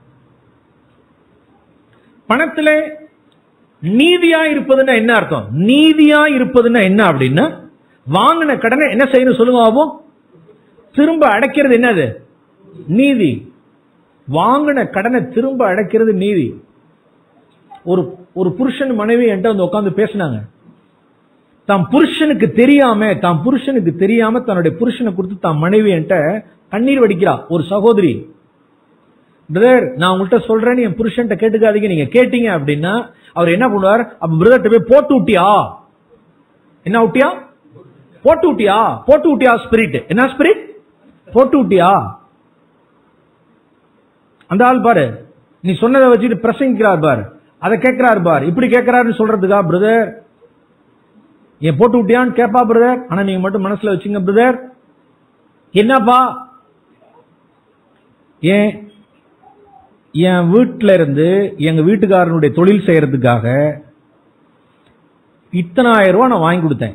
பணத்திலே நீதியா இருப்பதுன்னா என்ன அர்த்தம்? நீதியா இருப்பதுன்னா என்ன அப்படின்னா, வாங்கின கடனை என்ன செய்யணும் சொல்லுங்க பாப்போம்? திரும்ப அடைக்கிறது என்னது? நீதி. வாங்கின கடனை திரும்ப அடைக்கிறது நீதி. ஒரு ஒரு புருஷன் மனைவி என்கிட்ட வந்து உட்கார்ந்து பேசினாங்க. தாம் புருஷனுக்கு தெரியாம தாம் புருஷனுக்கு தெரியாம தன்னுடைய புருஷனை கொடுத்து தாம் மனைவி என்கிட்ட கண்ணீர் வடிக்கிறா ஒரு சகோதரி. பிரதர், நான் உங்கள்கிட்ட சொல்றேன்னு என் புருஷன் கேட்டுக்காதீங்க, நீங்க கேட்டீங்க அப்படின்னா அவர் என்ன பண்ணுவார்? அப்ப பிரதர்ட்ட போய் போட்டு விட்டியா? என்ன விட்டியா? போட்டு விட்டியா? போட்டு விட்டியா? ஸ்பிரிட். என்ன ஸ்பிரிட்? போட்டு விட்டியா? அந்த ஆள் பாரு, நீ சொன்னதை வச்சுட்டு பிரசங்கிக்கிறார் பார், அதை கேட்கிறார் பார், இப்படி கேட்கிறாருன்னு சொல்றதுக்கா? பிரதர் ஏன் போட்டு விட்டியான்னு கேப்பா பிரதர். ஆனா நீங்க மட்டும் மனசுல வச்சுங்க பிரதர், என்னப்பா ஏன் என் வீட்டுல இருந்து எங்க வீட்டுக்காரனுடைய தொழில் செய்யறதுக்காக இத்தனாயிரம் ரூபாய் நான் வாங்கி கொடுத்தேன்.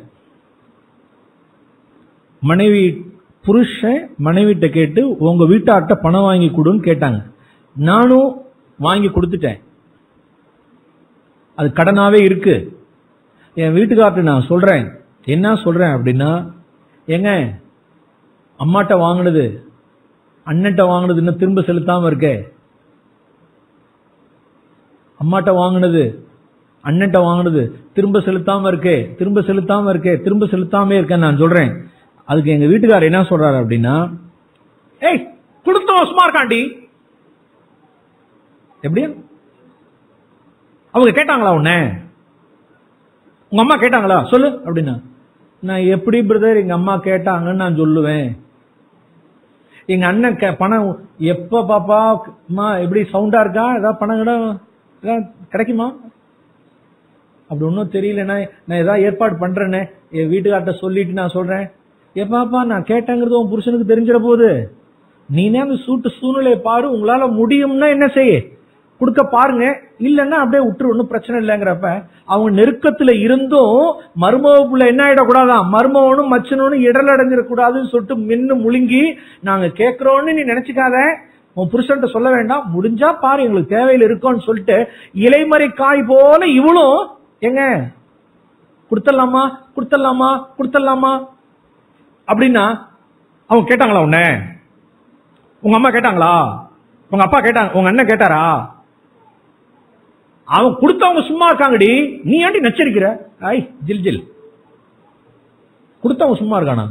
மனைவி புருஷன் மனைவிட்ட கேட்டு உங்க வீட்டார்ட்ட பணம் வாங்கி கொடுன்னு கேட்டாங்க. நானும் வாங்கி கொடுத்துட்டேன். அது கடனாவே இருக்கு. என் வீட்டுக்கார்ட்ட நான் சொல்றேன், என்ன சொல்றேன் அப்படின்னா, ஏங்க அம்மாட்ட வாங்கினது அண்ணன்ட்ட வாங்கினது இன்னும் திரும்ப செலுத்தாம இருக்க, அம்மாட்ட வாங்கினது அண்ணன்ட்ட வாங்கினது திரும்ப செலுத்தாம இருக்கே, திரும்ப செலுத்தாம இருக்கே, திரும்ப செலுத்தாம இருக்கேன் நான் சொல்றேன். அதுக்கு எங்க வீட்டுக்காரர் என்ன சொல்றாரு அப்படின்னா, ஏய் கொடுத்தோம் சுமார் காண்டி. எப்படி அவங்க கேட்டாங்களா உன்ன? உங்க அம்மா கேட்டாங்களா சொல்லு அப்படின்னா, நான் எப்படி பிரதர் எங்க அம்மா கேட்டாங்கன்னு நான் சொல்லுவேன்? எங்க அண்ணன் பணம் எப்ப பாப்பா அம்மா எப்படி சவுண்டா இருக்கா, ஏதாவது பணம் கிட கிடைக்குமா? அப்படி ஒன்னும் தெரியலன்னா நான் ஏதாவது ஏற்பாடு பண்றேன்னு என் வீட்டுக்கார்ட்ட சொல்லிட்டு நான் சொல்றேன், ஏப்பாப்பா நான் கேட்டேங்கிறது உன் புருஷனுக்கு தெரிஞ்சிட போகுது, நீனே அந்த சூட்டு சூழ்நிலையை பாரு, உங்களால முடியும்னா என்ன செய்ய கொடுக்க பாருங்க, இல்லன்னா அப்படியே விட்டுரு, ஒன்னும் பிரச்சனை இல்லைங்கிறப்ப அவங்க நெருக்கத்துல இருந்தும் மருமவுக்குள்ள என்ன ஆயிடக்கூடாதான், மருமவனும் மச்சனும் இடல் அடைஞ்சிடக்கூடாதுன்னு சொல்லிட்டு மின்னு முழுங்கி நாங்க கேட்கிறோம்னு நீ நினைச்சுக்காத, உன் புருஷன்ட்ட சொல்ல வேண்டாம், முடிஞ்சா பாரு எங்களுக்கு தேவையில் இருக்கோன்னு சொல்லிட்டு இலைமறை காய் போல இவளும் எங்க கொடுத்தலாமா கொடுத்தலாமா கொடுத்தலாமா அப்படின்னா அவங்க கேட்டாங்களா உன்ன? உங்க அம்மா கேட்டாங்களா? உங்க அப்பா கேட்டாங்க? உங்க அண்ணன் கேட்டாரா? அவன் கொடுத்தவங்க சும்மா இருக்காங்கடி, நீ ஏன்டி நச்சரிக்கிற? ஐ ஜில் ஜில் கொடுத்தவங்க சும்மா இருக்கானா?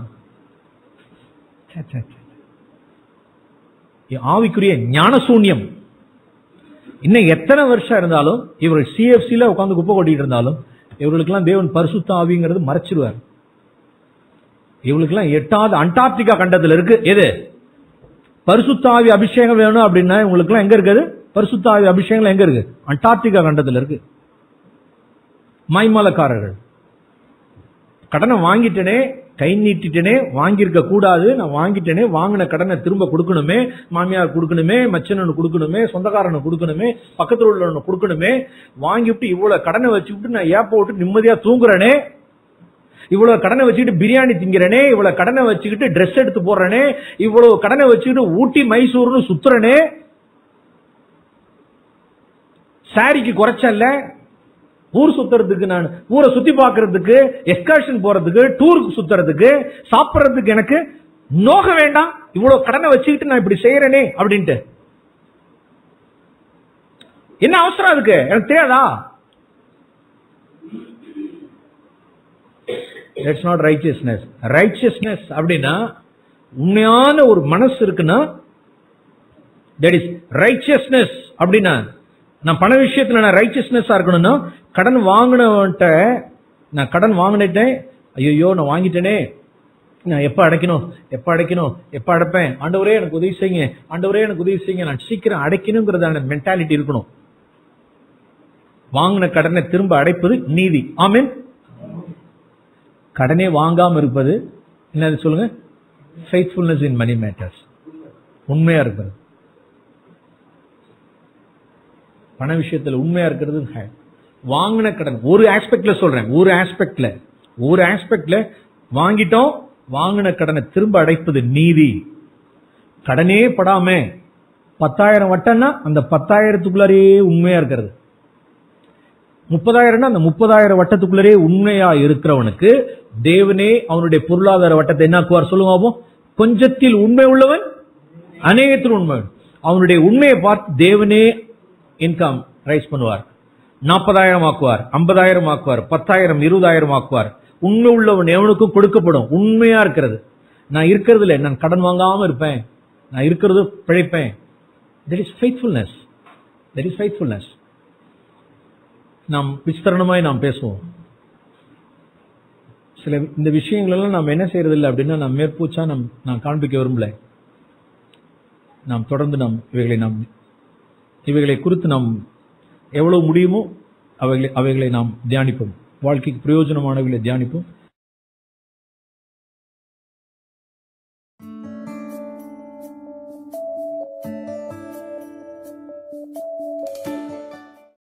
ஆவிக்குரிய ஞான சூன்யம். இன்னும் எத்தனை வருஷம் இருந்தாலும் இவர்கள் சிஎஃப்சில உட்கார்ந்து குப்பை கொட்டிட்டு இருந்தாலும் இவர்களுக்கெல்லாம் தேவன் பரிசுத்த ஆவிங்கிறது மறைச்சிருவார். இவளுக்கெல்லாம் எட்டாவது அண்டார்டிகா கண்டத்துல இருக்கு எது பரிசுத்த ஆவி அபிஷேகம் வேணும் அப்படின்னா உங்களுக்கு எல்லாம் எங்க இருக்குது? பரிசுத்த ஆவி அபிஷேகம் எங்க இருக்கு? அண்டார்டிகா கண்டத்துல இருக்கு. மாய்மாலக்காரர்கள் கடனை வாங்கிட்டனே, கை நீட்டிட்டனே, வாங்கியிருக்க கூடாது, நான் வாங்கிட்டனே, வாங்கின கடனை திரும்ப கொடுக்கணுமே, மாமியார் கொடுக்கணுமே, மச்சனு கொடுக்கணுமே, சொந்தக்காரனு கொடுக்கணுமே, பக்கத்தில் உள்ளவனு கொடுக்கணுமே, வாங்கிவிட்டு இவ்வளவு கடனை வச்சுக்கிட்டு நான் ஏப்ப விட்டு நிம்மதியா தூங்குறேனே, இவ்வளவு கடனை வச்சுக்கிட்டு பிரியாணி திங்கிறனே, இவ்வளவு கடனை வச்சுக்கிட்டு ட்ரெஸ் எடுத்து போடுறனே, இவ்வளவு கடனை வச்சுக்கிட்டு ஊட்டி மைசூர்னு சுத்துறனே, சாரிக்கு குறைச்சல்ல, ஊர் சுத்துறதுக்கு, நான் ஊரை சுத்தி பாக்குறதுக்கு, எக்ஸ்கர்ஷன் போறதுக்கு, டூருக்கு சுத்துறதுக்கு, சாப்பிடறதுக்கு எனக்கு நோக வேண்டாம், இவ்வளவு கடனை வச்சுக்கிட்டு நான் இப்படி செய்யறேனே அப்படின்ட்டு என்ன அவசரம் இருக்கு? எனக்கு தெரியாதா? That's not righteousness. Righteousness அப்படின்னா உண்மையான ஒரு மனசு இருக்குன்னா that is righteousness. அப்படின்னா நான் பண விஷயத்துல நான் ரைச்சியஸ்னஸா இருக்கணும்னா கடன் வாங்கினவன்ட்ட நான் கடன் வாங்கினேன், ஐயோ நான் வாங்கிட்டேனே, நான் எப்ப அடைக்கணும் எப்ப அடைக்கணும் எப்ப அடைப்பேன், ஆண்டவரே எனக்கு உதவி செய்யுங்க, ஆண்டவரே எனக்கு உதவி செய்யுங்க, நான் சீக்கிரம் அடைக்கணுங்கிறதான மென்டாலிட்டி இருக்கணும். வாங்கின கடனை திரும்ப அடைப்பது நீதி. ஆமென். கடனே வாங்காம இருப்பது என்னது சொல்லுங்க? Faithfulness in money matters. உண்மையா இருக்கிறது, பண விஷயத்துல உண்மையா இருக்கிறது. வாங்கின கடன் ஒரு ஆஸ்பெக்ட்ல சொல்றேன், ஒரு ஆஸ்பெக்ட்ல ஒரு ஆஸ்பெக்ட்ல வாங்கிட்டோம், வாங்கின கடனை திரும்ப அடைப்பது நீதி. கடனே படாம பத்தாயிரம் வட்டம்னா அந்த பத்தாயிரத்துக்குள்ளாரே உண்மையா இருக்கிறது, முப்பதாயிரம் அந்த முப்பதாயிரம் வட்டத்துக்குள்ளரே உண்மையா இருக்கிறவனுக்கு தேவனே அவனுடைய பொருளாதார வட்டத்தை என்ன ஆக்குவார் சொல்லுங்க? கொஞ்சத்தில் உண்மை உள்ளவன் அநேகத்தில் உண்மை. அவனுடைய உண்மையை பார்த்து தேவனே இன்கம் ரைஸ் பண்ணுவார், நாற்பதாயிரம் ஆக்குவார், ஐம்பதாயிரம் ஆக்குவார், பத்தாயிரம் இருபதாயிரம் ஆக்குவார். உண்மை உள்ளவன் எவனுக்கும் கொடுக்கப்படும். உண்மையா இருக்கிறது, நான் இருக்கிறது இல்லை, நான் கடன் வாங்காம இருப்பேன், நான் இருக்கிறது பிழைப்பேன். That is faithfulness. That is faithfulness. நாம் விஸ்தரணமாய் நாம் பேசுவோம். சில இந்த விஷயங்கள் எல்லாம் நாம் என்ன செய்யறது இல்லை அப்படின்னா நாம் மேற்பூச்சா நாம் நான் காண்பிக்க விரும்பல. நாம் தொடர்ந்து நாம் இவைகளை நாம் இவைகளை குறித்து நாம் எவ்வளவு முடியுமோ அவைகளை அவைகளை நாம் தியானிப்போம், வாழ்க்கைக்கு பிரயோஜனமானவர்களை தியானிப்போம்.